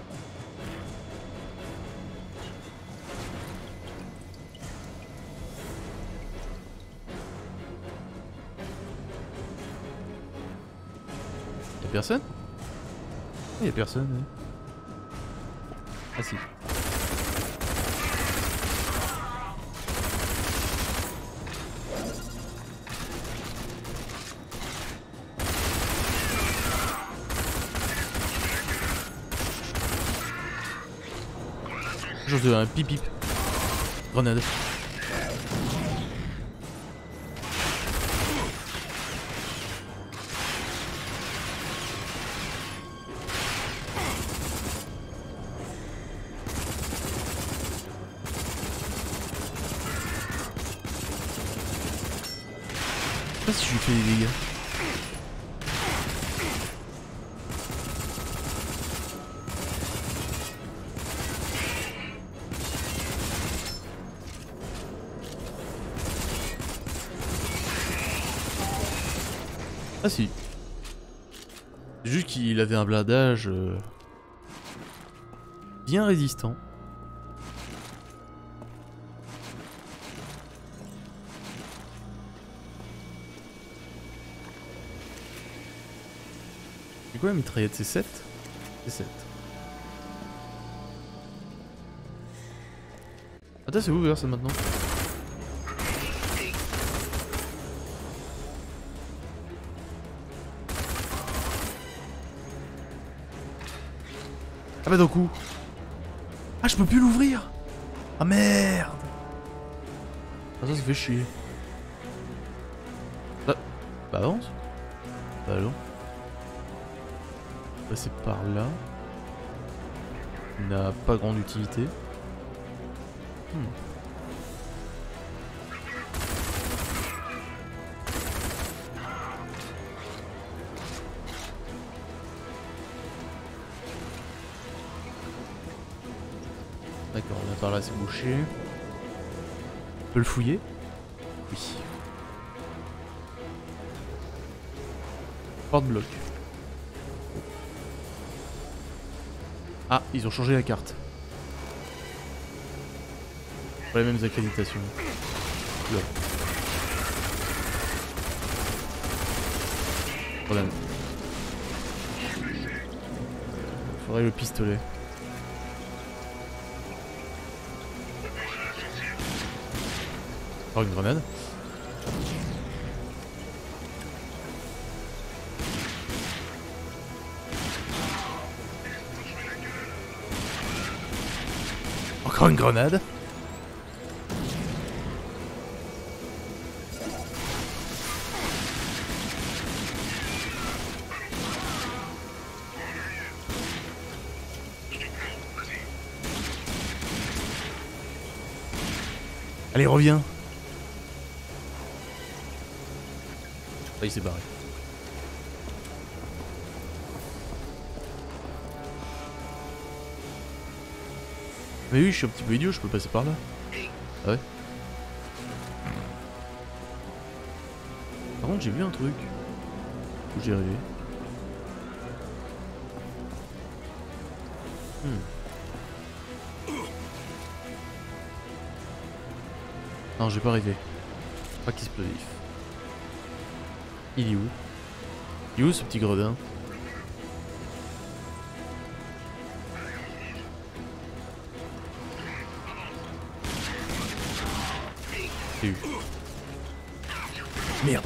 Y'a personne? Y'a personne. Ouais. Ah si. Genre de un pip pip. Grenade. Je sais pas si je lui fais des dégâts. Ah si. C'est juste qu'il avait un blindage bien résistant. C'est quoi la mitraillette? C'est 7? C'est 7. Attends, c'est ouvert ça maintenant. Ah bah d'un coup. Ah je peux plus l'ouvrir. Ah merde. Ah ça fait chier. Ah, bah avance. Bah allons. Passer par là. N'a pas grande utilité. D'accord, là par là c'est bouché. On peut le fouiller? Oui. Porte-bloc. Ah, ils ont changé la carte. Pas les mêmes accréditations. Là. Problème. Faudrait le pistolet. Oh, une grenade. Encore une grenade. Allez, reviens. Ah, il s'est barré. Mais oui, je suis un petit peu idiot, je peux passer par là. Ah ouais. Par contre, j'ai vu un truc. Où j'ai rêvé. Non, j'ai pas rêvé. Pas qu'explosif. Il est où? Il est où ce petit gredin? J'ai eu. Merde.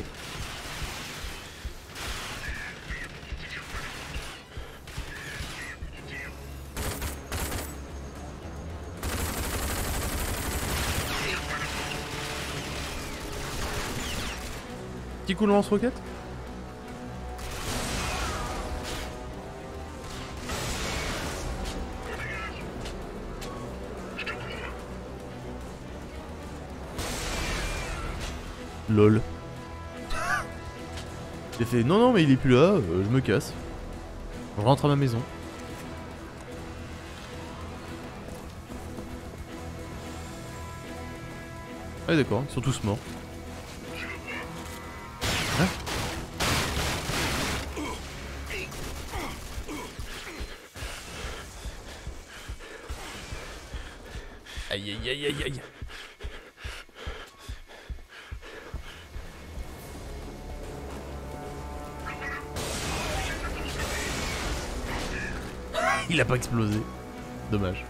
Petit coup de lance-roquette. LOL. J'ai fait non non mais il est plus là, je me casse. Je rentre à ma maison. Ah d'accord, ils sont tous morts. Hein? Aïe aïe aïe aïe aïe. Il a pas explosé. Dommage.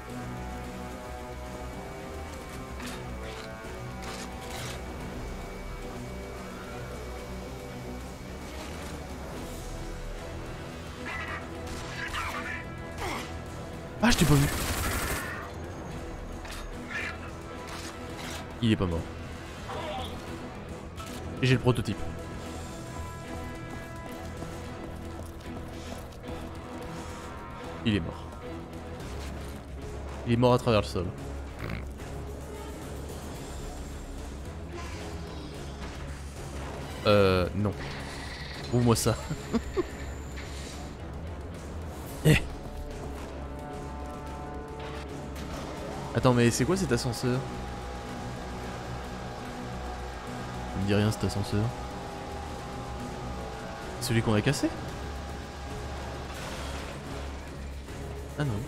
Ah, je t'ai pas vu. Il est pas mort. Et j'ai le prototype. Il est mort. Il est mort à travers le sol. Non. Ouvre-moi ça. Eh. Attends, mais c'est quoi cet ascenseur? Il me dit rien cet ascenseur. Celui qu'on a cassé? Ah non.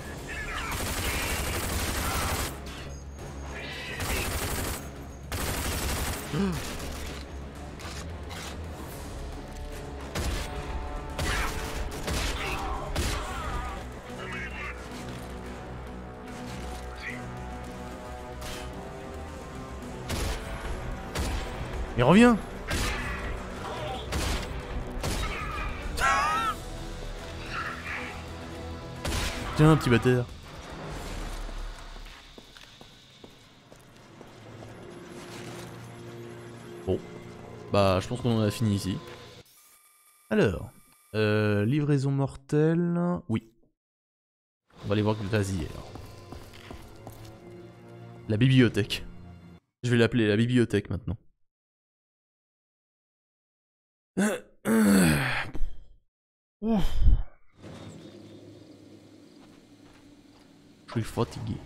Mais reviens. Tiens, petit bâtard. Bon. Bah, je pense qu'on en a fini ici. Alors. Livraison mortelle. Oui. On va aller voir Glazier. La bibliothèque. Je vais l'appeler la bibliothèque maintenant. Je suis fatigué.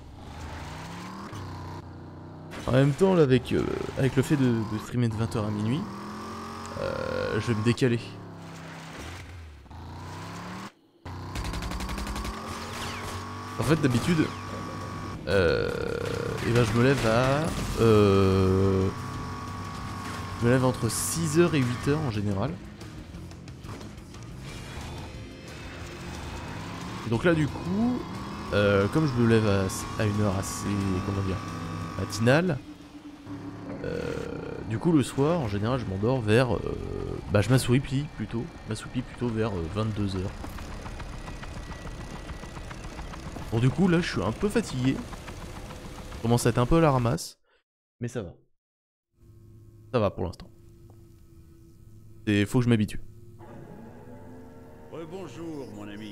En même temps, là, avec le fait de streamer de 20h à minuit, je vais me décaler. En fait, d'habitude, et ben, je me lève à... je me lève entre 6h et 8h en général. Et donc là, du coup, comme je me lève à une heure assez, comment dire, matinale, du coup le soir, en général, je m'endors vers, bah je m'assoupis plutôt vers 22h. Bon, du coup, là, je suis un peu fatigué. Je commence à être un peu à la ramasse, mais ça va. Ça va pour l'instant. Et faut que je m'habitue. Rebonjour, mon ami.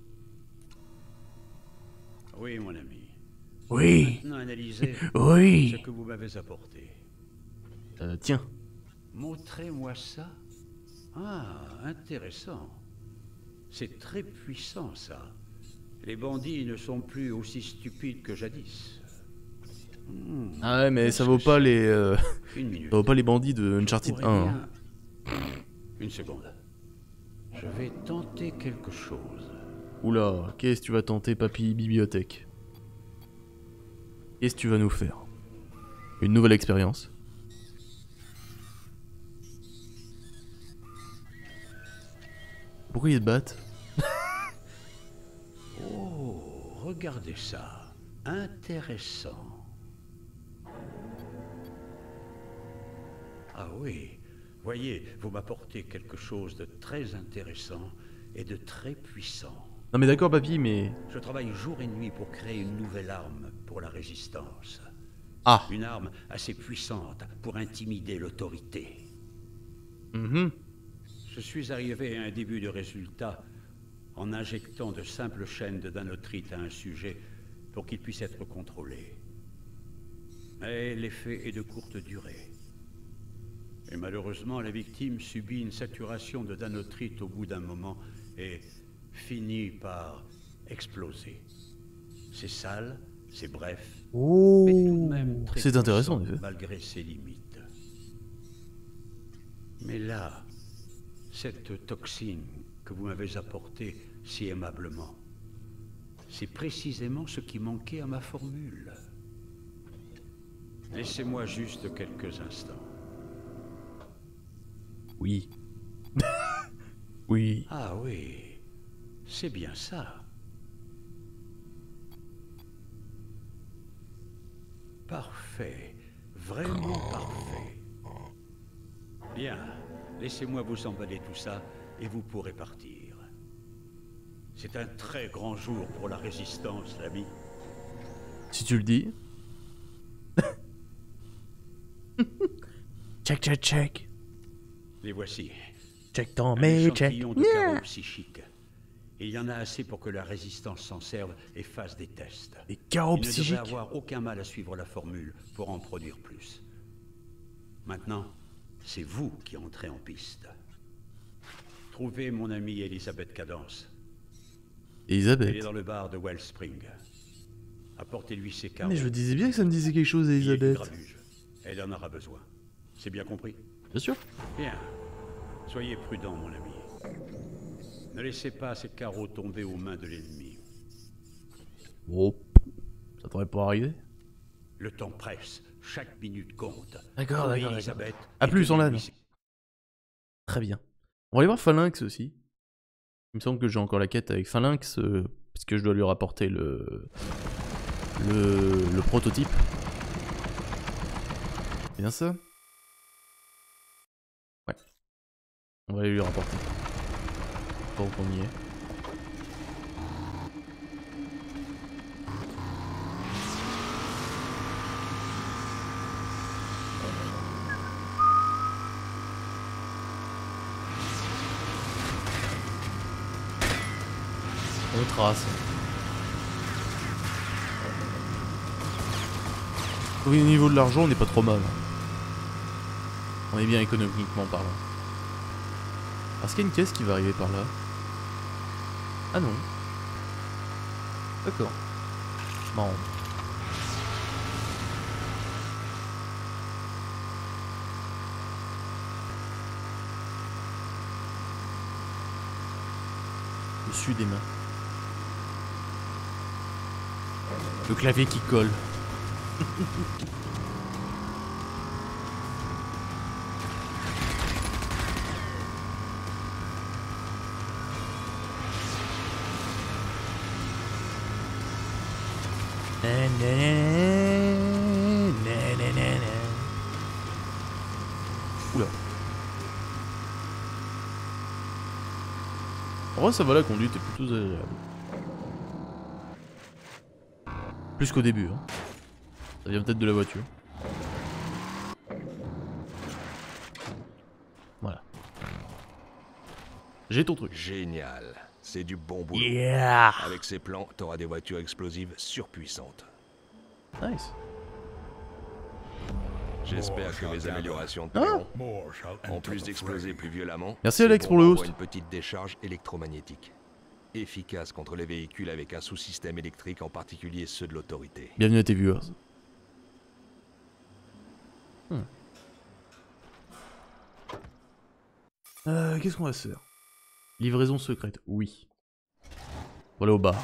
Oui, mon ami. Oui. Maintenant analyser Oui. ce que vous m'avez apporté. Tiens. Montrez-moi ça. Ah, intéressant. C'est très puissant, ça. Les bandits ne sont plus aussi stupides que jadis. Ah ouais, mais ça vaut pas les... ça vaut pas les bandits de Uncharted 1. Hein. Une seconde. Je vais tenter quelque chose. Oula, qu'est-ce que tu vas tenter, papy bibliothèque? Qu'est-ce que tu vas nous faire? Une nouvelle expérience? Pourquoi ils se battent? Oh, regardez ça. Intéressant. Ah oui, voyez, vous m'apportez quelque chose de très intéressant et de très puissant. Non mais d'accord papy, mais... Je travaille jour et nuit pour créer une nouvelle arme pour la résistance. Ah. Une arme assez puissante pour intimider l'autorité. Je suis arrivé à un début de résultat en injectant de simples chaînes de nanotrite à un sujet pour qu'il puisse être contrôlé. Mais l'effet est de courte durée. Et malheureusement, la victime subit une saturation de danotrite au bout d'un moment et finit par exploser. C'est sale, c'est bref, Oh, mais tout de même très c'est intéressant en puissant, effet. malgré ses limites. Mais là, cette toxine que vous m'avez apportée si aimablement, c'est précisément ce qui manquait à ma formule. Laissez-moi juste quelques instants. Oui. Oui. Ah oui, c'est bien ça. Parfait, vraiment parfait. Bien, laissez-moi vous emballer tout ça et vous pourrez partir. C'est un très grand jour pour la résistance, l'ami. Si tu le dis. Check, check, check. Les voici. Check ton Un mais check. échantillon de carreaux psychiques. Il y en a assez pour que la résistance s'en serve et fasse des tests. Des carreaux Il ne psychiques. devrait avoir aucun mal à suivre la formule pour en produire plus. Maintenant, c'est vous qui entrez en piste. Trouvez mon amie Elisabeth Cadence. Elle est Elisabeth. dans le bar de Wellspring. Apportez-lui ses carreaux. Mais je disais bien que ça me disait quelque chose, et du Elisabeth. grabuge. Elle en aura besoin. C'est bien compris? Bien sûr. Bien. Soyez prudent, mon ami. Ne laissez pas ces carreaux tomber aux mains de l'ennemi. Oh, ça devrait pas arriver. Le temps presse. Chaque minute compte. D'accord, Trouvez d'accord, Elisabeth À et plus en LAN. donnez-lui ses- Très bien. On va aller voir Phalanx aussi. Il me semble que j'ai encore la quête avec Phalanx, parce que je dois lui rapporter le prototype. C'est bien ça? Ouais. On va aller lui rapporter. Tant qu'on y est. On trace. Au niveau de l'argent, on n'est pas trop mal. On est bien économiquement parlant. Est-ce qu'il y a une caisse qui va arriver par là? Ah non. D'accord. Marrant. Dessus des mains. Le clavier qui colle. Oula. En vrai, ça va, la conduite est plutôt agréable. Plus qu'au début. Hein. Ça vient peut-être de la voiture. Voilà. J'ai ton truc. Génial. C'est du bon boulot. Yeah. Avec ces plans, t'auras des voitures explosives surpuissantes. Nice. J'espère que mes améliorations te Ah. plairont. En plus d'exploser plus violemment, Merci ces Alex bombes pour le host. envoient une petite décharge électromagnétique. Efficace contre les véhicules avec un sous-système électrique, en particulier ceux de l'autorité. Bienvenue à tes viewers. Qu'est-ce qu'on va se faire? Livraison secrète, oui. Voilà au bar.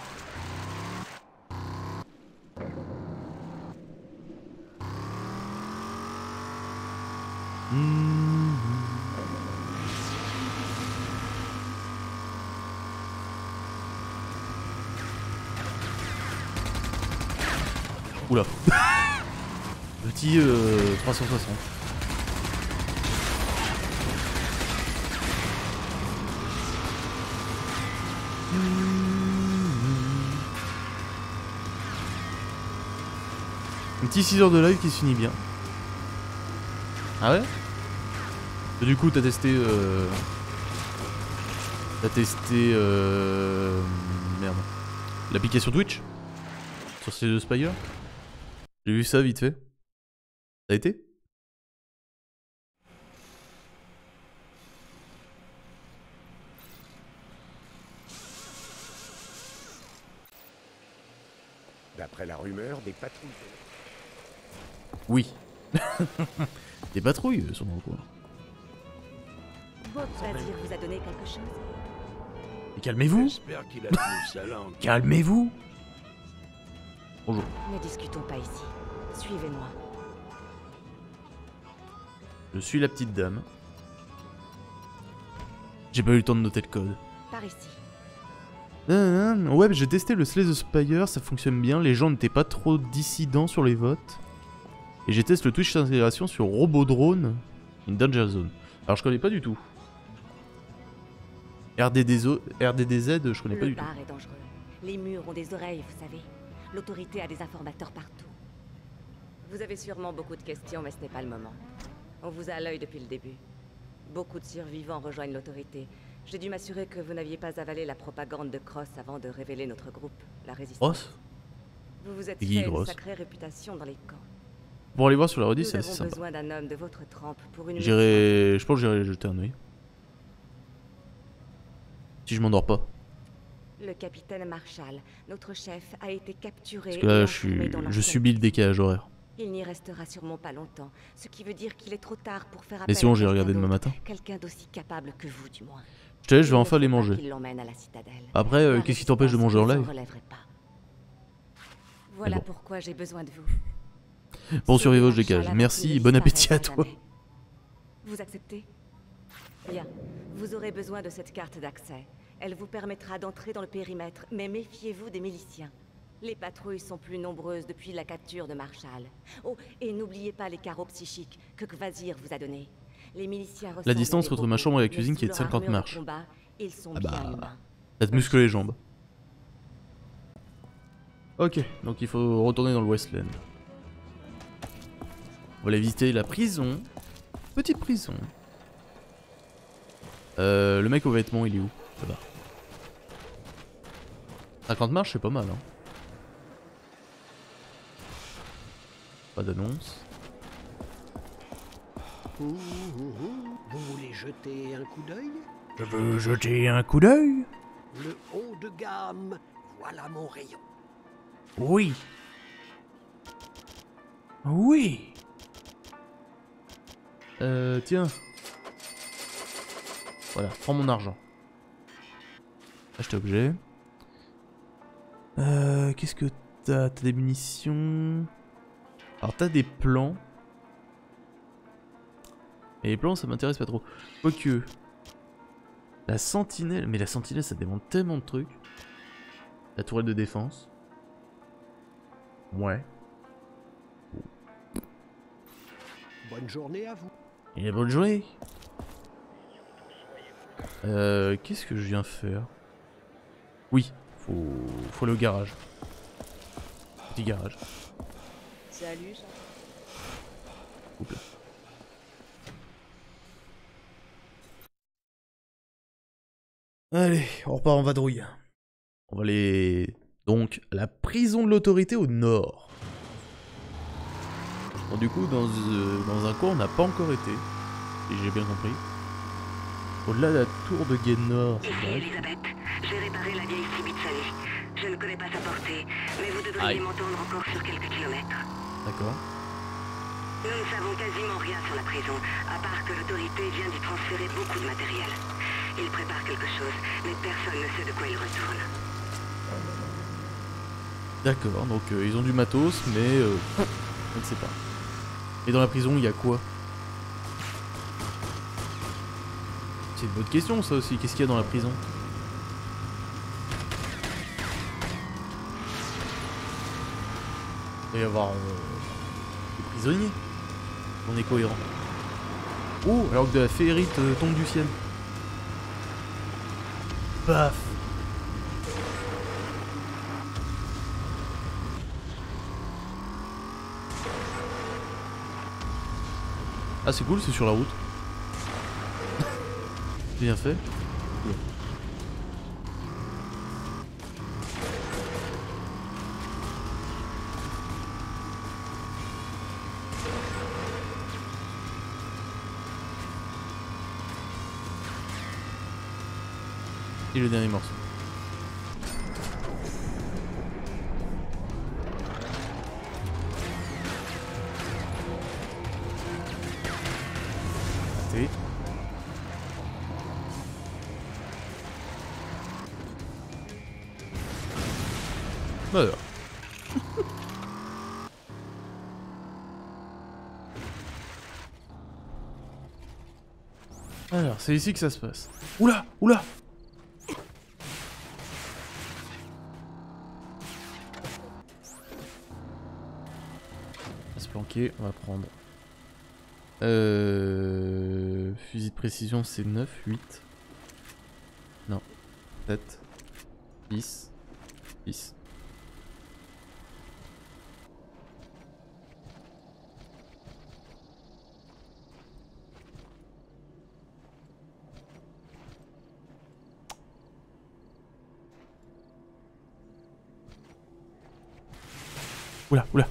Oula. Petit 360. Un petit 6 heures de live qui se finit bien. Ah ouais? Et du coup t'as testé merde. L'application Twitch? Sur ces deux Spire? J'ai vu ça vite fait. Ça a été? D'après la rumeur, des patrouilles. Oui. Des patrouilles sont dans le coin. Votre Vazir vous a donné quelque chose? Et calmez-vous. J'espère qu'il a tenu sa langue. Calmez-vous. Bonjour. Ne discutons pas ici. Suivez-moi. Je suis la petite dame. J'ai pas eu le temps de noter le code. Par ici. Ouais, j'ai testé le Slay the Spire, ça fonctionne bien. Les gens n'étaient pas trop dissidents sur les votes. Et j'ai testé le Twitch d'intégration sur Robodrone, une Danger Zone. Alors je connais pas du tout. RDDZ, je connais pas du tout. Le bar est dangereux. Les murs ont des oreilles, vous savez. L'autorité a des informateurs partout. Vous avez sûrement beaucoup de questions, mais ce n'est pas le moment. On vous a à l'œil depuis le début. Beaucoup de survivants rejoignent l'autorité. J'ai dû m'assurer que vous n'aviez pas avalé la propagande de Cross avant de révéler notre groupe, la Résistance. Grosse. Vous vous êtes Et fait une grosse. sacrée réputation dans les camps. Pour aller voir sur la redis, Nous c'est assez avons sympa. besoin d'un homme de votre trempe pour une J'irai, je pense que j'irai jeter un oeil. Si je m'endors pas. Le capitaine Marshall, notre chef, a été capturé. Parce que là, et enfermé dans je l'enceinte. subis le décalage horaire. Il n'y restera sûrement pas longtemps, ce qui veut dire qu'il est trop tard pour faire appel Mais sinon, à j'ai quelqu'un regardé demain d'autre, matin. Quelqu'un d'aussi capable que vous, du moins. Je te laisse, je vais Il enfin ne les faut pas manger. qu'il l'emmène à la citadelle. Après, La qu'est-ce qui t'empêche de manger en Résistance live? ne s'en relèverait pas. Voilà bon. pourquoi j'ai besoin de vous. Bon Sauver survivant, je Marshall décale. avant Merci, qu'il ne bon appétit à disparaisse toi. jamais. Vous acceptez? Bien. Vous aurez besoin de cette carte d'accès. Elle vous permettra d'entrer dans le périmètre, mais méfiez-vous des miliciens. Les patrouilles sont plus nombreuses depuis la capture de Marshall. Oh, et n'oubliez pas les carreaux psychiques que Kvasir vous a donnés. Les miliciens La distance entre ma chambre et la cuisine qui est de 50 marches. Ah bah, ça te muscle les jambes. Ok, donc il faut retourner dans le Westland. On va aller visiter la prison. Petite prison. Le mec aux vêtements, il est où? Là-bas. 50 marches, c'est pas mal, hein. Pas d'annonce. Vous voulez jeter un coup d'œil? Je veux jeter un coup d'œil. Le haut de gamme, voilà mon rayon. Oui. Oui. Tiens. Voilà, prends mon argent. Acheter objet. Qu'est-ce que t'as? T'as des munitions. Alors t'as des plans. Et les plans ça m'intéresse pas trop. Quoique. La sentinelle. Mais la sentinelle ça demande tellement de trucs. La tourelle de défense. Ouais. Bonne journée à vous. Et bonne journée. Qu'est-ce que je viens faire? Oui, faut aller au garage. Petit garage. Salut. Oups là. Allez, on repart en vadrouille. On va aller donc à la prison de l'autorité au nord. Bon, du coup, dans un coin, on n'a pas encore été. Si j'ai bien compris. Au-delà de la tour de Guénor. Ici Elisabeth, j'ai réparé la vieille Sibit Salé. Je ne connais pas sa portée, mais vous devriez m'entendre encore sur quelques kilomètres. D'accord. Nous ne savons quasiment rien sur la prison, à part que l'autorité vient d'y transférer beaucoup de matériel. Il prépare quelque chose, mais personne ne sait de quoi il retourne. D'accord, donc ils ont du matos, mais on ne sait pas. Et dans la prison, il y a quoi? C'est une bonne question ça aussi, qu'est-ce qu'il y a dans la prison? Il va y avoir des prisonniers. On est cohérent. Oh, alors que de la féerite tombe du ciel. Paf. Ah c'est cool, c'est sur la route. Bien fait. Et le dernier morceau. l'autorité. Voilà. Alors, c'est ici que ça se passe. Oula, oula. On va se planquer, on va prendre. Fusil de précision, c'est 9, 8. Non, 7, 10, 10. Oula, oula.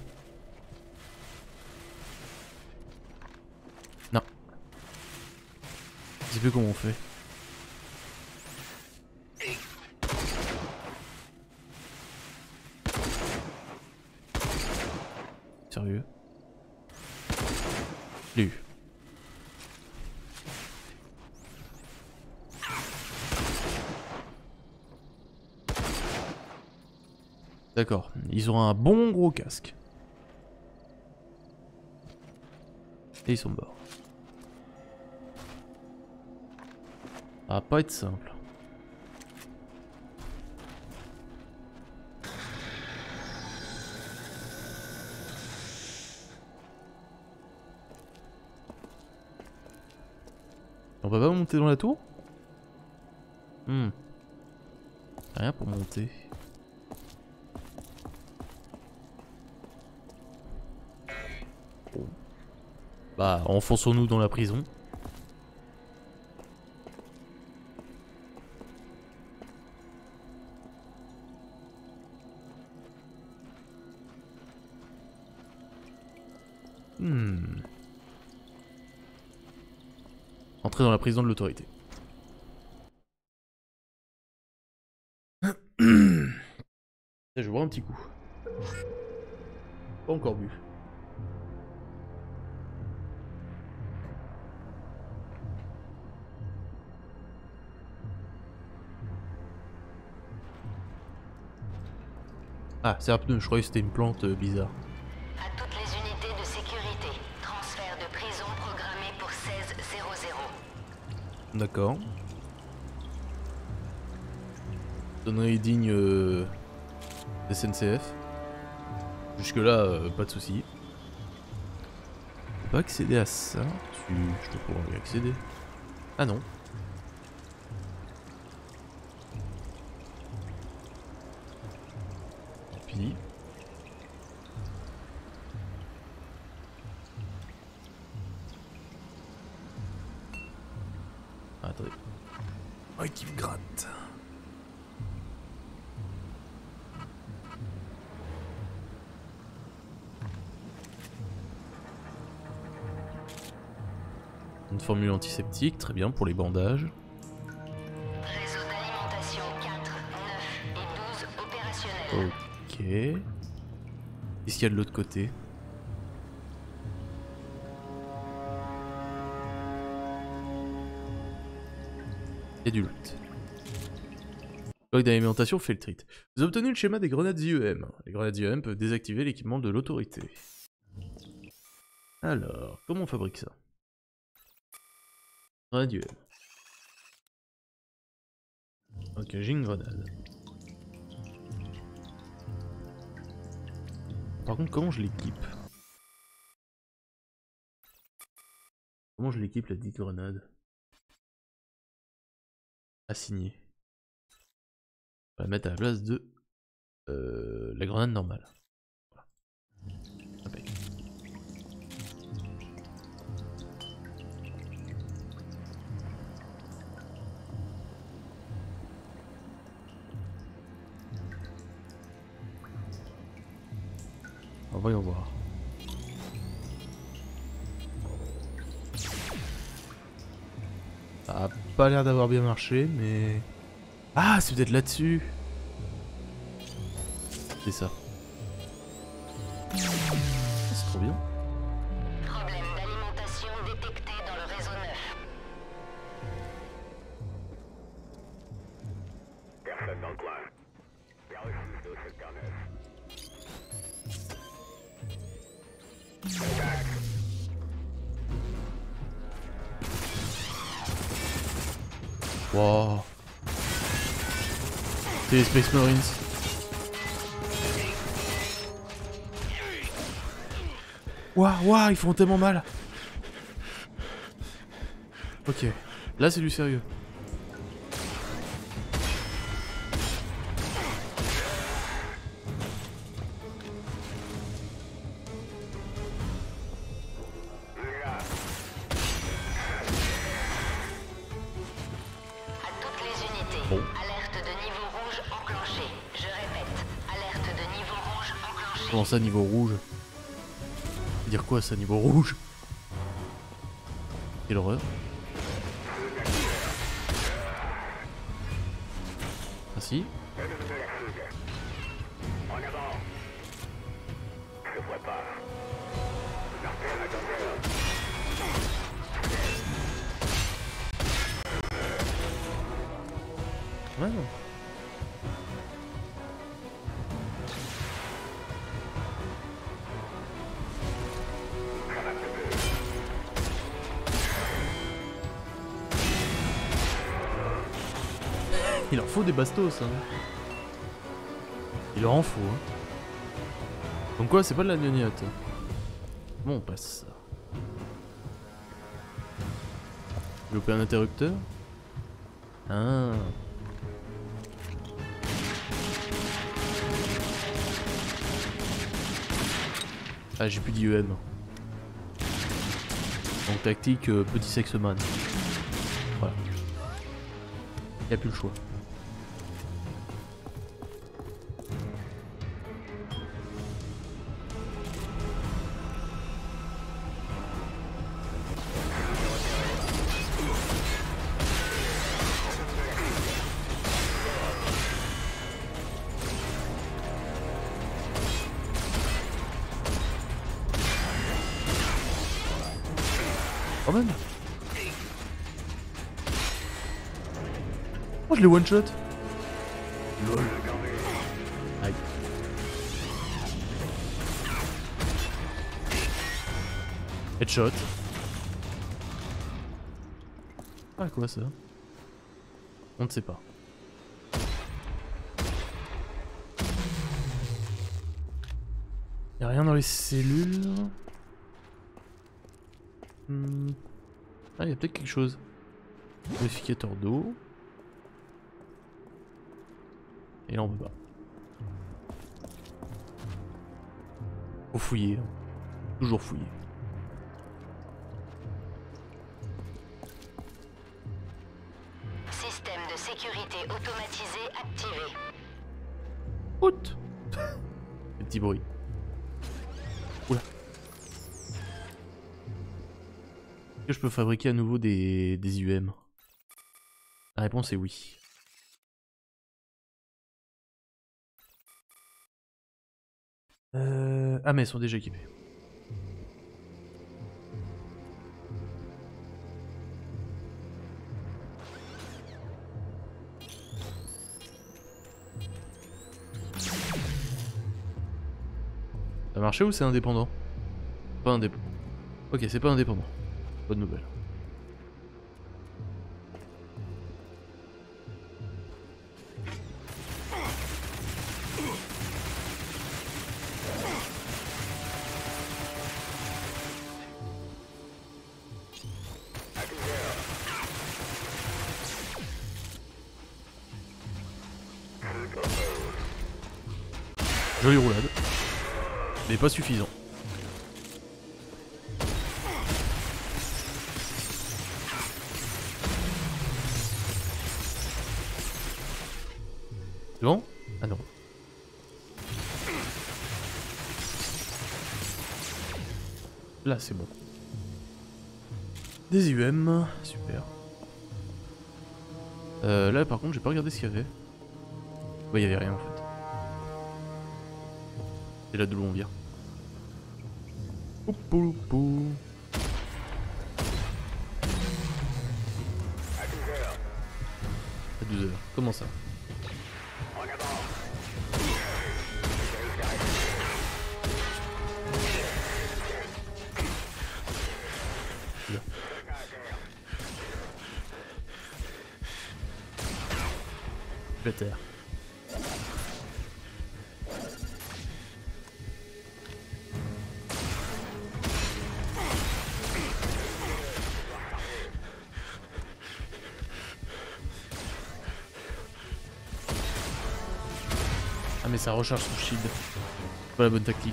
Non. Je sais plus comment on fait. Sérieux? Je l'ai eu. D'accord, ils ont un bon gros casque. Et ils sont morts. Ça va pas être simple. On peut pas monter dans la tour? Rien pour monter. Bah, enfonçons-nous dans la prison. Entrer dans la prison de l'autorité. Je vais boire un petit coup. Pas encore bu. Ah, c'est un pneu, je croyais que c'était une plante bizarre. À toutes les unités de sécurité, transfert de prison programmé pour 16:00. D'accord. Donnerie digne SNCF. Jusque là, pas de soucis. On peut pas accéder à ça. Je dois pouvoir y accéder. Ah non. Puis. Attendez. Oh, qui me gratte. Une formule antiseptique, très bien pour les bandages. Réseau d'alimentation 4, 9 et 12 opérationnel. Ok. Qu'est-ce qu'il y a de l'autre côté? Il y a du loot. Bloc d'alimentation filtrite. Vous avez obtenu le schéma des grenades IEM. Les grenades IEM peuvent désactiver l'équipement de l'autorité. Alors, comment on fabrique ça? Grenade IEM. Ok, j'ai une grenade. Par contre, comment je l'équipe? Comment je l'équipe la dite grenade? Assigner. On va la mettre à la place de la grenade normale. Voilà. Impec. Voyons voir. Ça a pas l'air d'avoir bien marché, mais... Ah, c'est peut-être là-dessus. C'est ça. C'est trop bien. Problème d'alimentation détecté dans le réseau 9. Wow. C'est les Space Marines. Waouh, ils font tellement mal. Ok, là c'est du sérieux. Comment ça, niveau rouge? Dire quoi ça, niveau rouge? Quelle horreur. Ah si. Ouais, non. Il leur faut des bastos, hein. Il leur en faut, hein. Donc quoi, c'est pas de la gnognotte. Bon, on passe ça. Développer un interrupteur. Ah. Ah, j'ai plus d'IEM. Donc tactique petit sexman. Voilà. Y a plus le choix. Quand même. Oh, je l'ai one shot. Lol. Aïe. Headshot. Ah, quoi ça? On ne sait pas. Y'a rien dans les cellules. Ah, il y a peut-être quelque chose. Modificateur d'eau. Et là on peut pas. Faut fouiller. Toujours fouiller. Système de sécurité automatisé activé. Out. Les petits bruits. Oula. Est-ce que je peux fabriquer à nouveau des IUM? La réponse est oui. Ah mais ils sont déjà équipés. Ça a marché ou c'est indépendant? Pas indépendant. Ok, c'est pas indépendant. Bonne nouvelle. Jolie roulade, mais pas suffisant. C'est bon? Ah non. Là c'est bon. Des IUM, super. Là par contre j'ai pas regardé ce qu'il y avait. Ouais, il y avait rien en fait. C'est là d'où l'on vient. Poupoupou. À 12 heures. Comment ça? Là. Peter. Ah mais ça recharge son shield. C'est pas la bonne tactique.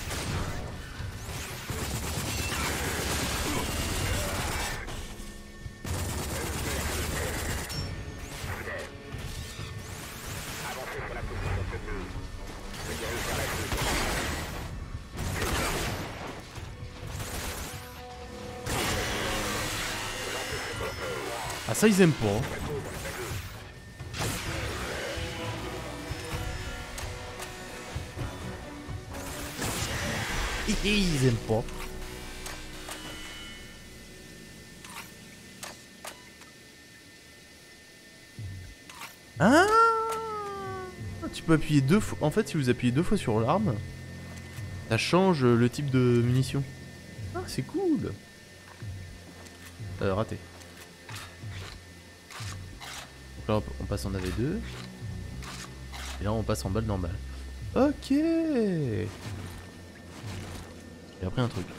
Ah ça ils aiment pas. Ils aiment pas. Ah, tu peux appuyer 2 fois. En fait, si vous appuyez 2 fois sur l'arme, ça change le type de munition. Ah, c'est cool. Raté. Donc là, on passe en AV2. Et là, on passe en balle normale. Ok. J'ai appris un truc.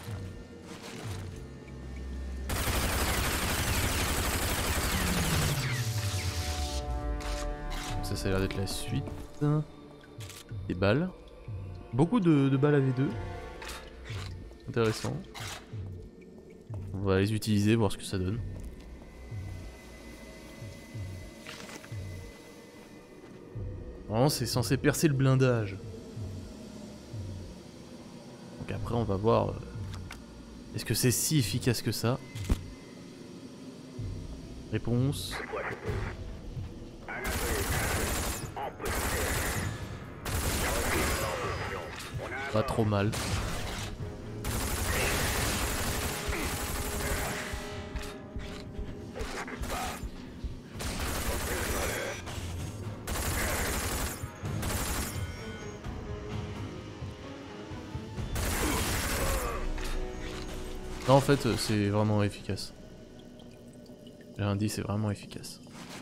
Ça a l'air d'être la suite. Des balles. Beaucoup de balles AV2. Intéressant. On va les utiliser, voir ce que ça donne. Normalement c'est censé percer le blindage. Donc après on va voir... Est-ce que c'est si efficace que ça? Réponse... Pas trop mal. Non, en fait, c'est vraiment efficace. J'ai rien dit, c'est vraiment efficace.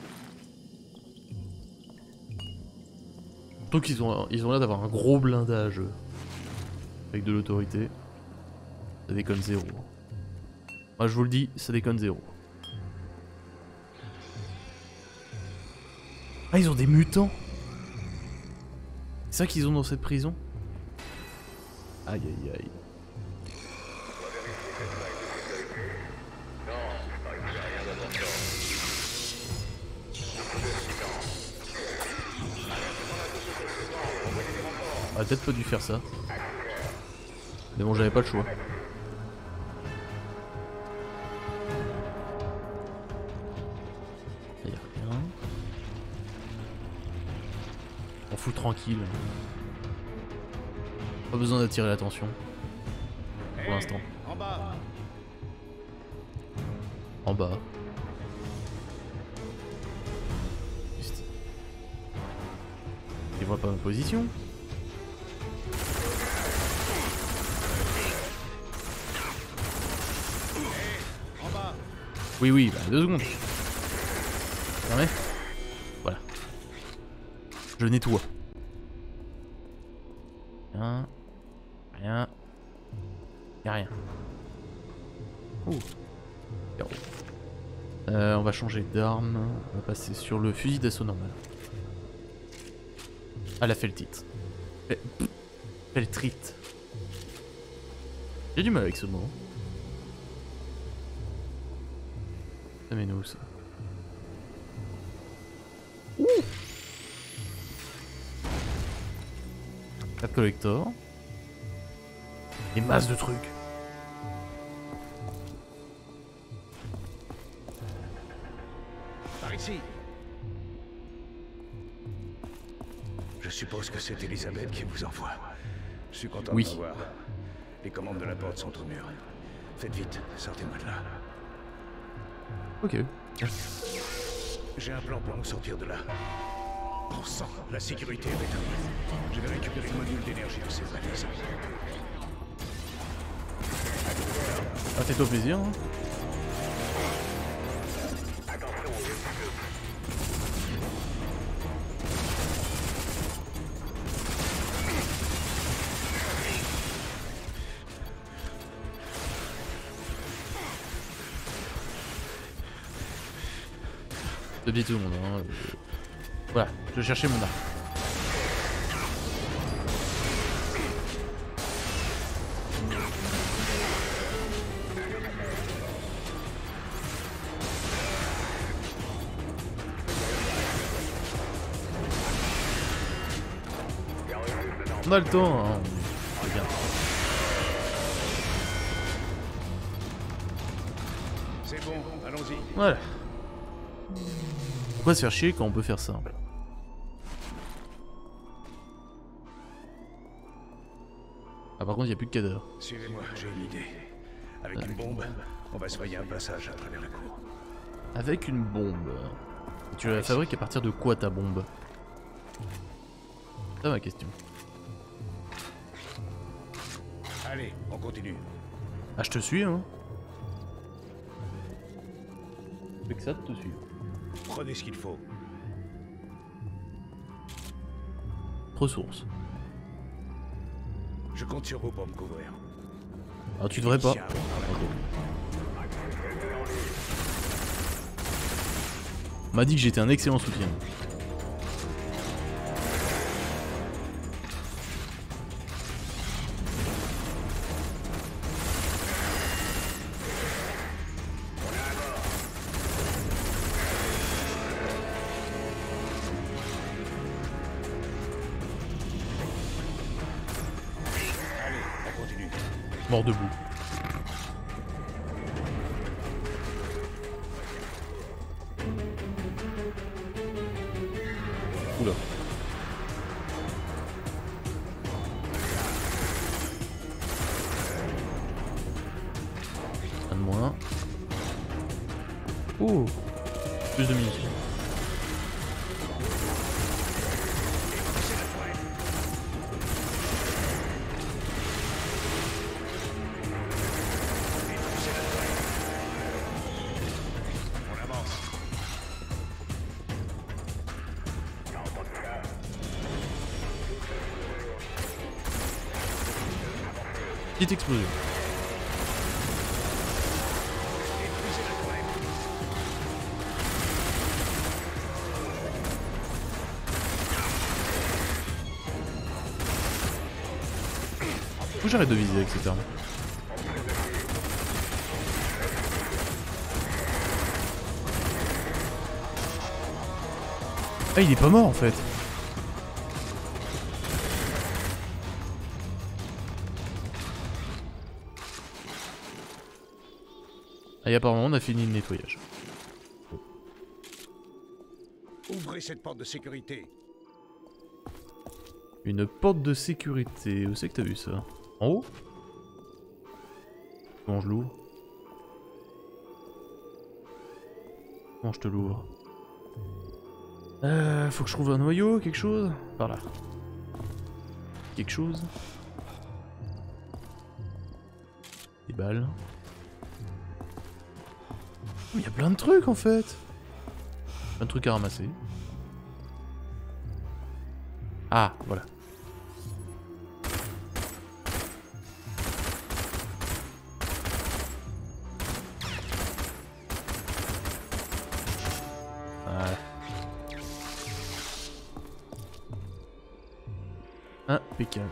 Donc ils ont l'air d'avoir un gros blindage avec de l'autorité. Ça déconne zéro. Moi je vous le dis, ça déconne zéro. Ah, ils ont des mutants. C'est ça qu'ils ont dans cette prison? Aïe aïe aïe. On aurait peut-être pas dû faire ça. Mais bon, j'avais pas le choix. Y'a rien. On fout tranquille. Pas besoin d'attirer l'attention. Pour l'instant. En bas. En bas. Ils voient pas ma position. Oui, oui, bah 2 secondes. Fermez. Voilà. Je nettoie. Rien. Rien. Y'a rien. Oh. On va changer d'arme. On va passer sur le fusil d'assaut normal. Ah, la feltite. Feltrite. J'ai du mal avec ce mot. Ça mène où ça? Ouh! Carte collector. Des masses de trucs. Par ici. Je suppose que c'est Elisabeth qui vous envoie. Je suis content oui. de vous voir. Les commandes de la porte sont au mur. Faites vite, sortez-moi de là. Ok. J'ai un plan pour nous sortir de là. Bon sang, la sécurité est rétablie. Je vais récupérer le module d'énergie de ces valises. Ah, fais-toi plaisir. Hein. De bien tout le monde. Hein. Voilà, je cherchais mon arc. On a le temps, hein. C'est bien. C'est bon, allons-y. Voilà. Pourquoi se faire chier quand on peut faire ça? Ah par contre il n'y a plus de cadavres. Suivez-moi, j'ai une idée. Avec une bombe, on va se frayer un passage à travers la cour. Avec une bombe. Et tu la fabriques à partir de quoi ta bombe? C'est ma question. Allez, on continue. Ah je te suis hein. Avec ça de te suivre. Prenez ce qu'il faut. Ressources. Je compte sur vous pour me couvrir. Ah tu devrais pas. Ok. On m'a dit que j'étais un excellent soutien. Mort debout. Oula. Un de moins. Oh. Plus de munitions. Petite explosion. Faut que j'arrête de viser avec cette arme. Ah il est pas mort en fait. Et apparemment on a fini le nettoyage. Ouvrez cette porte de sécurité. Une porte de sécurité, où c'est que t'as vu ça? En haut? Comment je l'ouvre? Comment je te l'ouvre? Faut que je trouve un noyau, quelque chose? Par là. Quelque chose? Des balles. Il y a plein de trucs en fait. Plein de trucs à ramasser. Ah, voilà. Voilà. Impeccable.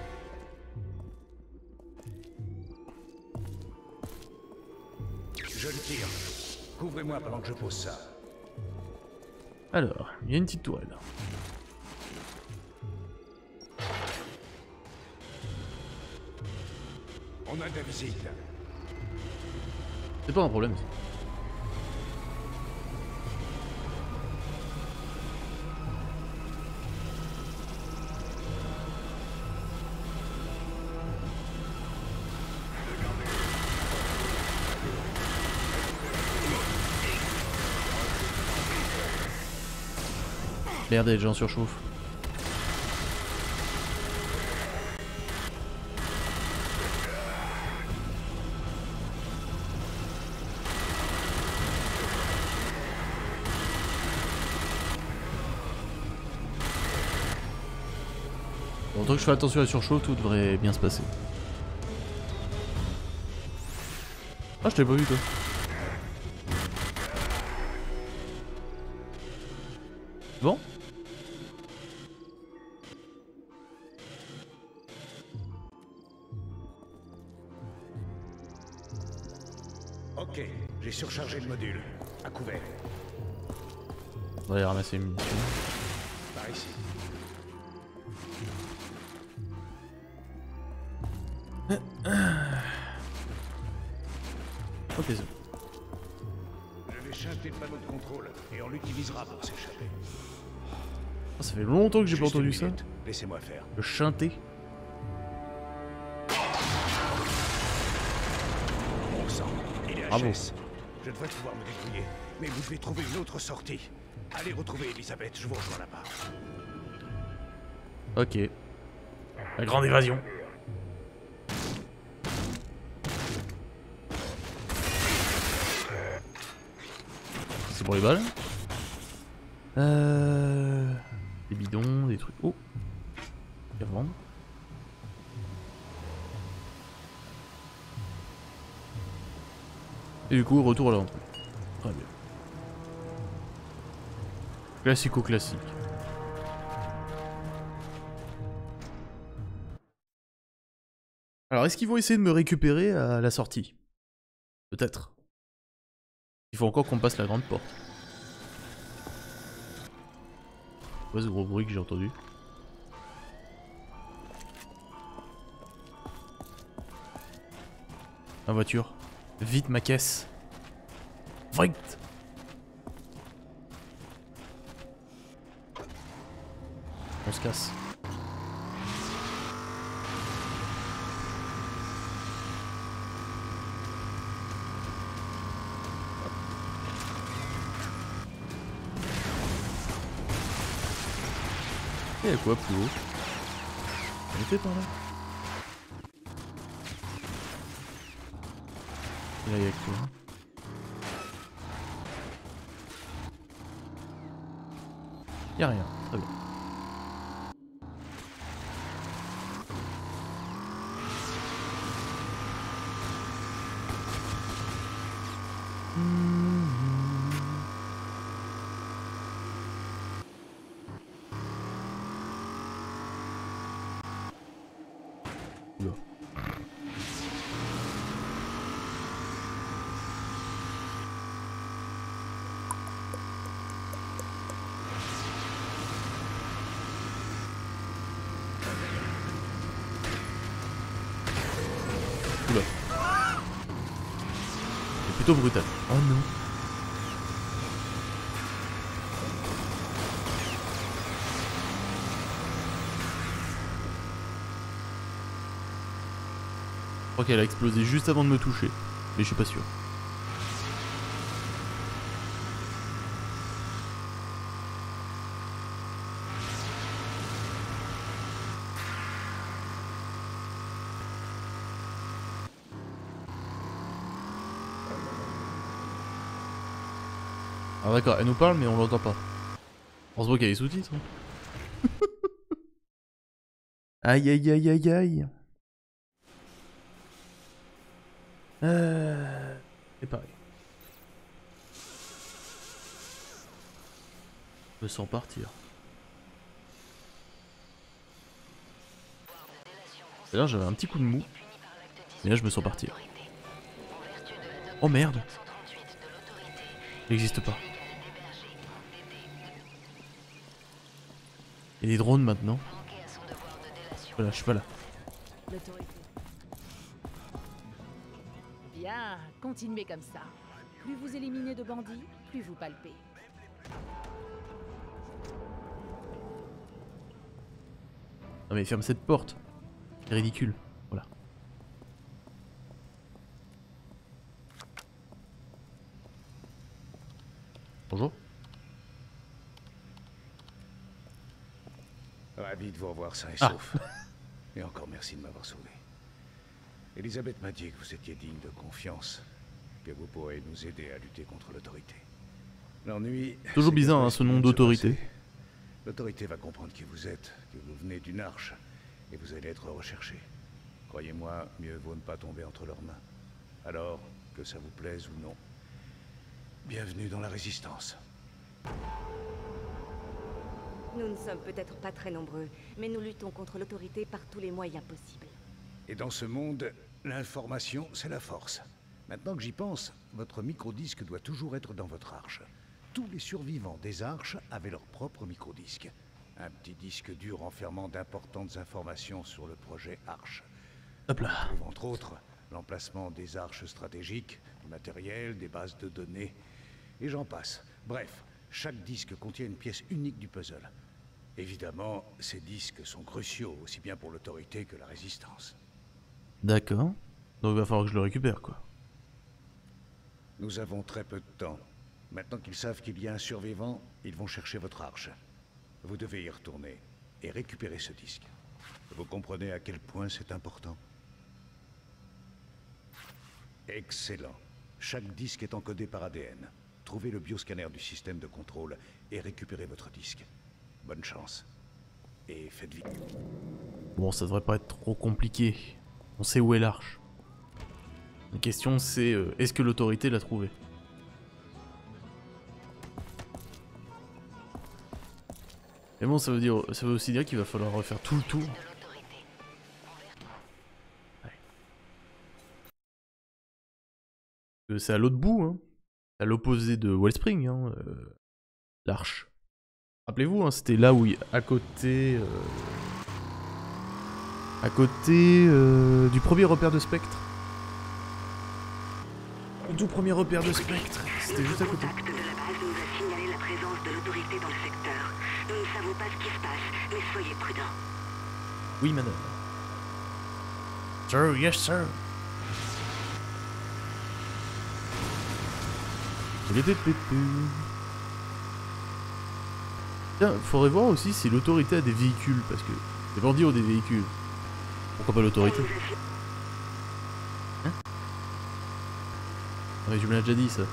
Je le tire. Couvrez-moi pendant que je pose ça. Alors, il y a une petite toile. On a de la visite. C'est pas un problème. Merde, les gens surchauffent. Bon, tant que je fais attention à la surchauffe, tout devrait bien se passer. Ah, je t'avais pas vu toi. Bon. Ok, j'ai surchargé le module. À couvert. On va aller ramasser une munition. Par ici. Ok, c'est bon. Je vais chanter le panneau de contrôle et on l'utilisera pour s'échapper. Ah, ça fait longtemps que j'ai pas Juste une entendu ça. minute. Laissez-moi faire. Le chanter. Bon sang, il est Bravo. HS. Je devrais pouvoir me débrouiller, mais vous devez trouver une autre sortie. Allez retrouver Elisabeth, je vous rejoins là-bas. Ok. La grande évasion. C'est pour les balles. Des bidons, des trucs. Oh. Il y a à vendre. Et du coup, retour à l'entrée. Très bien. Classico-classique. Alors, est-ce qu'ils vont essayer de me récupérer à la sortie? Peut-être. Il faut encore qu'on passe la grande porte. C'est quoi ce gros bruit que j'ai entendu? Ma voiture. Vite ma caisse. Vite. On se casse. Il y a quoi plus haut? On était par là. Et là il y a quoi? Y'a rien, très bien. Oula. Oula. C'est plutôt brutal. Oh non. Je crois qu'elle a explosé juste avant de me toucher, mais je suis pas sûr. Ah d'accord, elle nous parle mais on l'entend pas. On se voit qu'il y a les sous-titres. Aïe aïe aïe aïe aïe. C'est pareil. Je me sens partir. D'ailleurs j'avais un petit coup de mou. Mais là je me sens partir. Oh merde. Il n'existe pas. Il y a des drones maintenant. Voilà, je suis pas là. Bien, continuez comme ça. Plus vous éliminez de bandits, plus vous palpez. Non mais ferme cette porte. C'est ridicule. Voilà. Bonjour. Ravi de vous revoir sain et Ah. sauf. Et encore merci de m'avoir sauvé. Elisabeth m'a dit que vous étiez digne de confiance, que vous pourrez nous aider à lutter contre l'autorité. L'ennui... Toujours c'est bizarre que hein, tout ce vient nom de se d'autorité. passer. L'autorité va comprendre qui vous êtes, que vous venez d'une arche, et vous allez être recherché. Croyez-moi, mieux vaut ne pas tomber entre leurs mains. Alors, que ça vous plaise ou non, bienvenue dans la Résistance. Nous ne sommes peut-être pas très nombreux, mais nous luttons contre l'autorité par tous les moyens possibles. Et dans ce monde, l'information, c'est la force. Maintenant que j'y pense, votre microdisque doit toujours être dans votre arche. Tous les survivants des arches avaient leur propre microdisque. Un petit disque dur renfermant d'importantes informations sur le projet Arche. Hop là. On trouve entre autres l'emplacement des arches stratégiques, du matériel, des bases de données, et j'en passe. Bref, chaque disque contient une pièce unique du puzzle. Évidemment, ces disques sont cruciaux, aussi bien pour l'autorité que la résistance. D'accord. Donc il va falloir que je le récupère, quoi. Nous avons très peu de temps. Maintenant qu'ils savent qu'il y a un survivant, ils vont chercher votre arche. Vous devez y retourner et récupérer ce disque. Vous comprenez à quel point c'est important? Excellent. Chaque disque est encodé par ADN. Trouvez le bioscanner du système de contrôle et récupérez votre disque. Bonne chance. Et faites vite. Bon, ça devrait pas être trop compliqué. On sait où est l'arche. La question c'est, est-ce que l'autorité l'a trouvé? Mais bon, ça veut aussi dire qu'il va falloir refaire tout le tour. Ouais. C'est à l'autre bout, hein. À l'opposé de Wellspring, hein, l'arche. Rappelez-vous, hein, c'était là où, à côté du premier repère de Spectre. Le tout premier repère de Spectre, c'était juste à côté. Le contact de la base nous a signalé la présence de l'autorité dans le secteur. Nous ne savons pas ce qui se passe, mais soyez prudents. Oui, madame. Sir, yes, sir. Tiens, faudrait voir aussi si l'autorité a des véhicules, parce que les bandits ont des véhicules. Pourquoi pas l'autorité? Hein? Ouais, tu me l'as déjà dit, ça.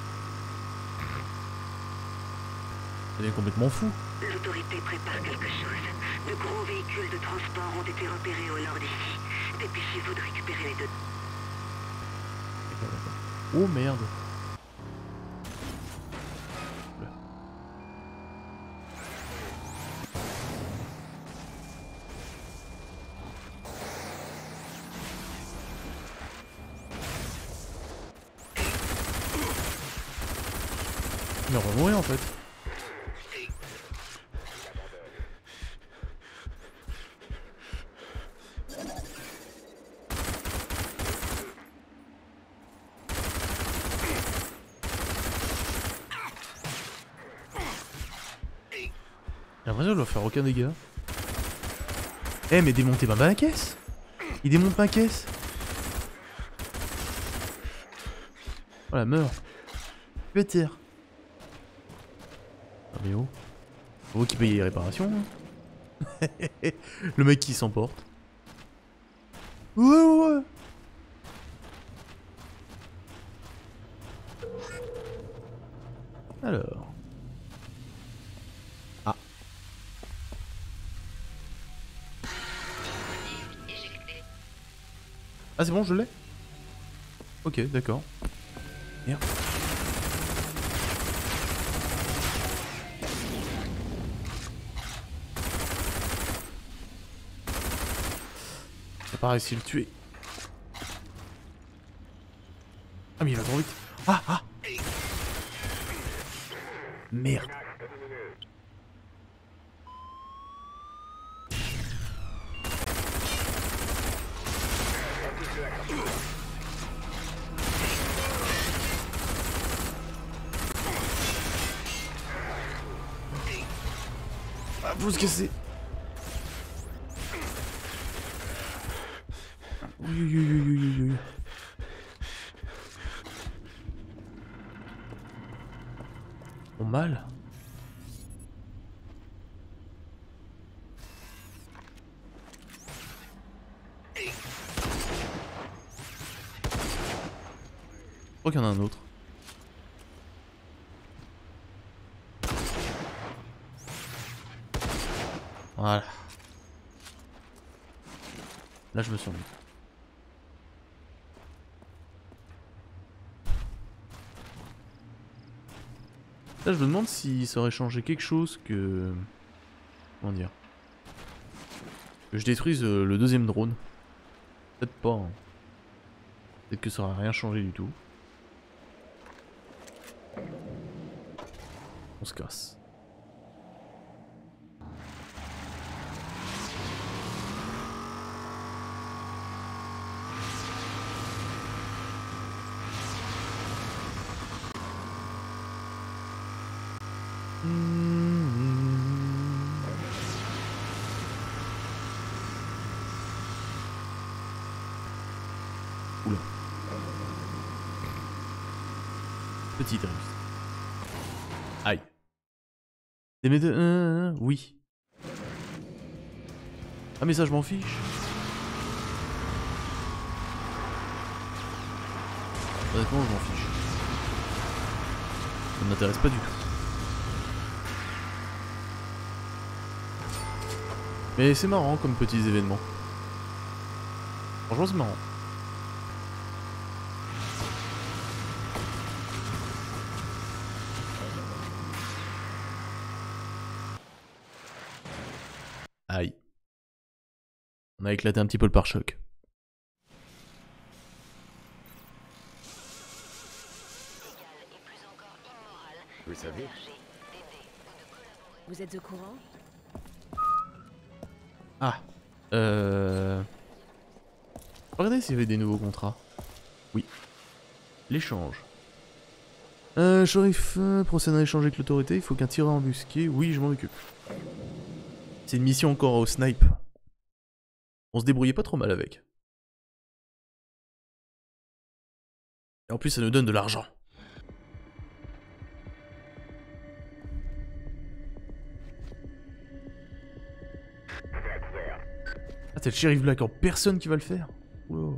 Ça devient complètement fou. L'autorité prépare quelque chose. De gros véhicules de transport ont été repérés au nord d'ici. Dépêchez-vous de récupérer les deux. Oh merde. Mais on va mourir en fait. J'ai l'impression de leur faire aucun dégât. Eh mais démontez pas ma caisse. Il démonte ma caisse. Voilà, meurs. Peter. Ah mais oh. C'est vous qui payez les réparations. Hein. Le mec qui s'emporte. Ouais. Alors. Ah. Ah c'est bon, je l'ai? Ok, d'accord. Merde. J'ai pas réussi à le tuer. Ah mais il va trop vite. Ah. Merde. Ah, faut se casser. Oui. Oh mal. Je crois qu'il y en a un autre. Voilà. Là je me sens mieux. Là je me demande si ça aurait changé quelque chose que comment dire, que je détruise le deuxième drone. Peut-être pas. Hein. Peut-être que ça n'aura rien changé du tout. On se casse. Oula. Petite réussite. Aïe. Des méthodes... oui. Ah mais ça je m'en fiche. Honnêtement je m'en fiche. Ça ne m'intéresse pas du tout. Mais c'est marrant comme petits événements. Franchement c'est marrant. Aïe. On a éclaté un petit peu le pare-choc. Vous savez, Vous êtes au courant? Ah. Regardez s'il y avait des nouveaux contrats. Oui. L'échange. Shérif procède à un échange avec l'autorité. Il faut qu'un tireur embusqué. Oui, je m'en occupe. C'est une mission encore au snipe. On se débrouillait pas trop mal avec. Et en plus, ça nous donne de l'argent. Ah, t'es le shérif Black en personne qui va le faire. Wow.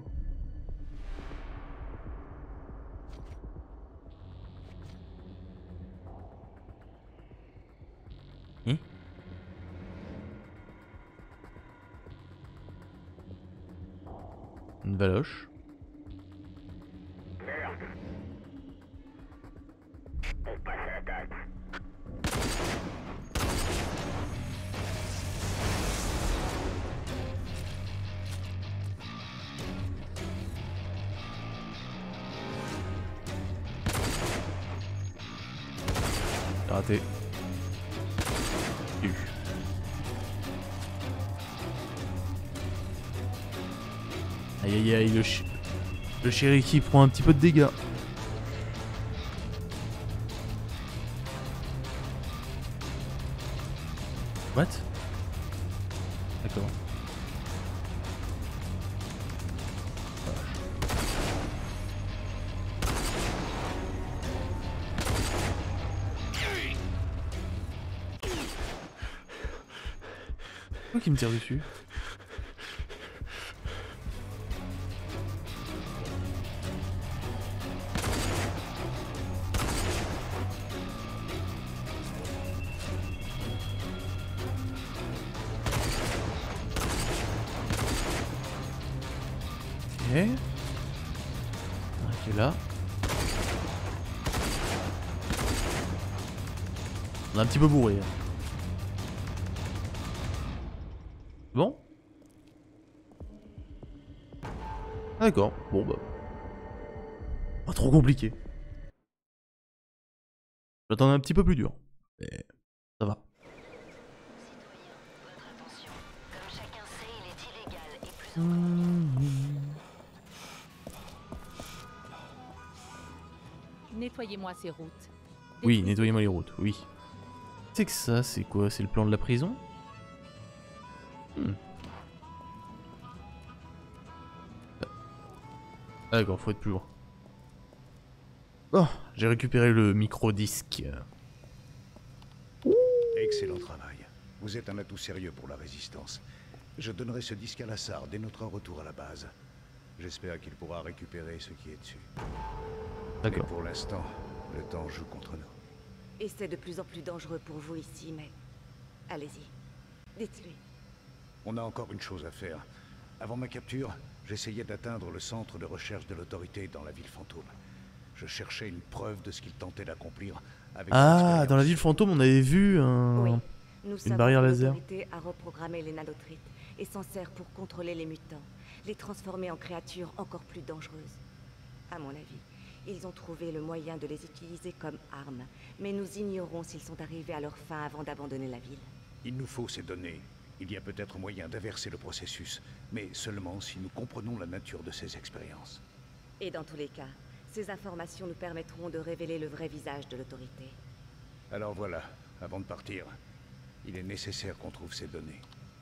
Une valoche. On passe à l'attaque. Raté. U. Aïe aïe aïe, le chéri qui prend un petit peu de dégâts. What? D'accord. Pourquoi qui me tire dessus? Ok. Ok là. On est un petit peu bourré. Bon. D'accord, bon bah. Pas trop compliqué. J'attendais un petit peu plus dur. Mais ça va. Nettoyez-moi ces routes. Oui, nettoyez-moi les routes, oui. C'est que ça, c'est quoi? C'est le plan de la prison? Ah, d'accord, faut être plus loin. Bon, j'ai récupéré le micro-disque. Excellent travail. Vous êtes un atout sérieux pour la résistance. Je donnerai ce disque à Lassard dès notre retour à la base. J'espère qu'il pourra récupérer ce qui est dessus. D'accord. Mais pour l'instant, le temps joue contre nous. Et c'est de plus en plus dangereux pour vous ici, mais... Allez-y. Dites-lui. On a encore une chose à faire. Avant ma capture, j'essayais d'atteindre le centre de recherche de l'autorité dans la ville fantôme. Je cherchais une preuve de ce qu'il tentait d'accomplir avec... Ah, dans la ville fantôme, on avait vu un... Oui. Nous Une barrière savons que laser. l'autorité a reprogrammé les nanotrites et s'en sert pour contrôler les mutants, les transformer en créatures encore plus dangereuses. À mon avis, ils ont trouvé le moyen de les utiliser comme armes, mais nous ignorons s'ils sont arrivés à leur fin avant d'abandonner la ville. Il nous faut ces données. Il y a peut-être moyen d'inverser le processus, mais seulement si nous comprenons la nature de ces expériences. Et dans tous les cas, ces informations nous permettront de révéler le vrai visage de l'autorité. Alors voilà, avant de partir, il est nécessaire qu'on trouve ces données.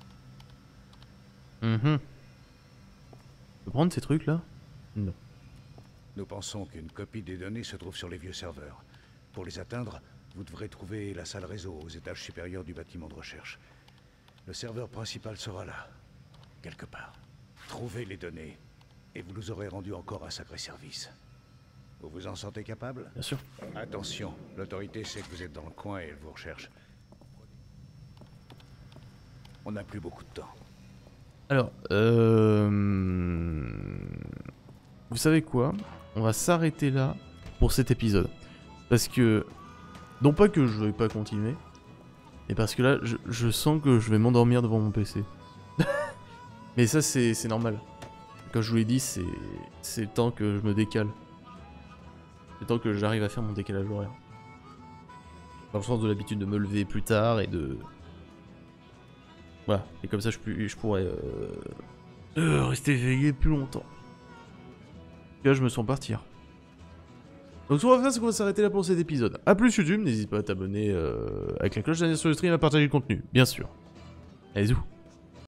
Je peux prendre ces trucs là? Non. Nous pensons qu'une copie des données se trouve sur les vieux serveurs. Pour les atteindre, vous devrez trouver la salle réseau aux étages supérieurs du bâtiment de recherche. Le serveur principal sera là, quelque part. Trouvez les données, et vous nous aurez rendu encore un sacré service. Vous vous en sentez capable? Bien sûr. Attention, l'autorité sait que vous êtes dans le coin et elle vous recherche. On n'a plus beaucoup de temps. Alors, vous savez quoi? On va s'arrêter là pour cet épisode. Parce que, non pas que je ne vais pas continuer, mais parce que là, je sens que je vais m'endormir devant mon PC. Mais ça, c'est normal. Comme je vous l'ai dit, c'est le temps que je me décale. C'est le temps que j'arrive à faire mon décalage horaire. Dans le sens de l'habitude de me lever plus tard et de... Voilà, et comme ça je pourrais rester éveillé plus longtemps. Et là je me sens partir. Donc ce qu'on va faire, c'est qu'on va s'arrêter là pour cet épisode. A plus YouTube, n'hésite pas à t'abonner avec la cloche d'annonciation sur le stream, à partager le contenu, bien sûr. Allez, zou.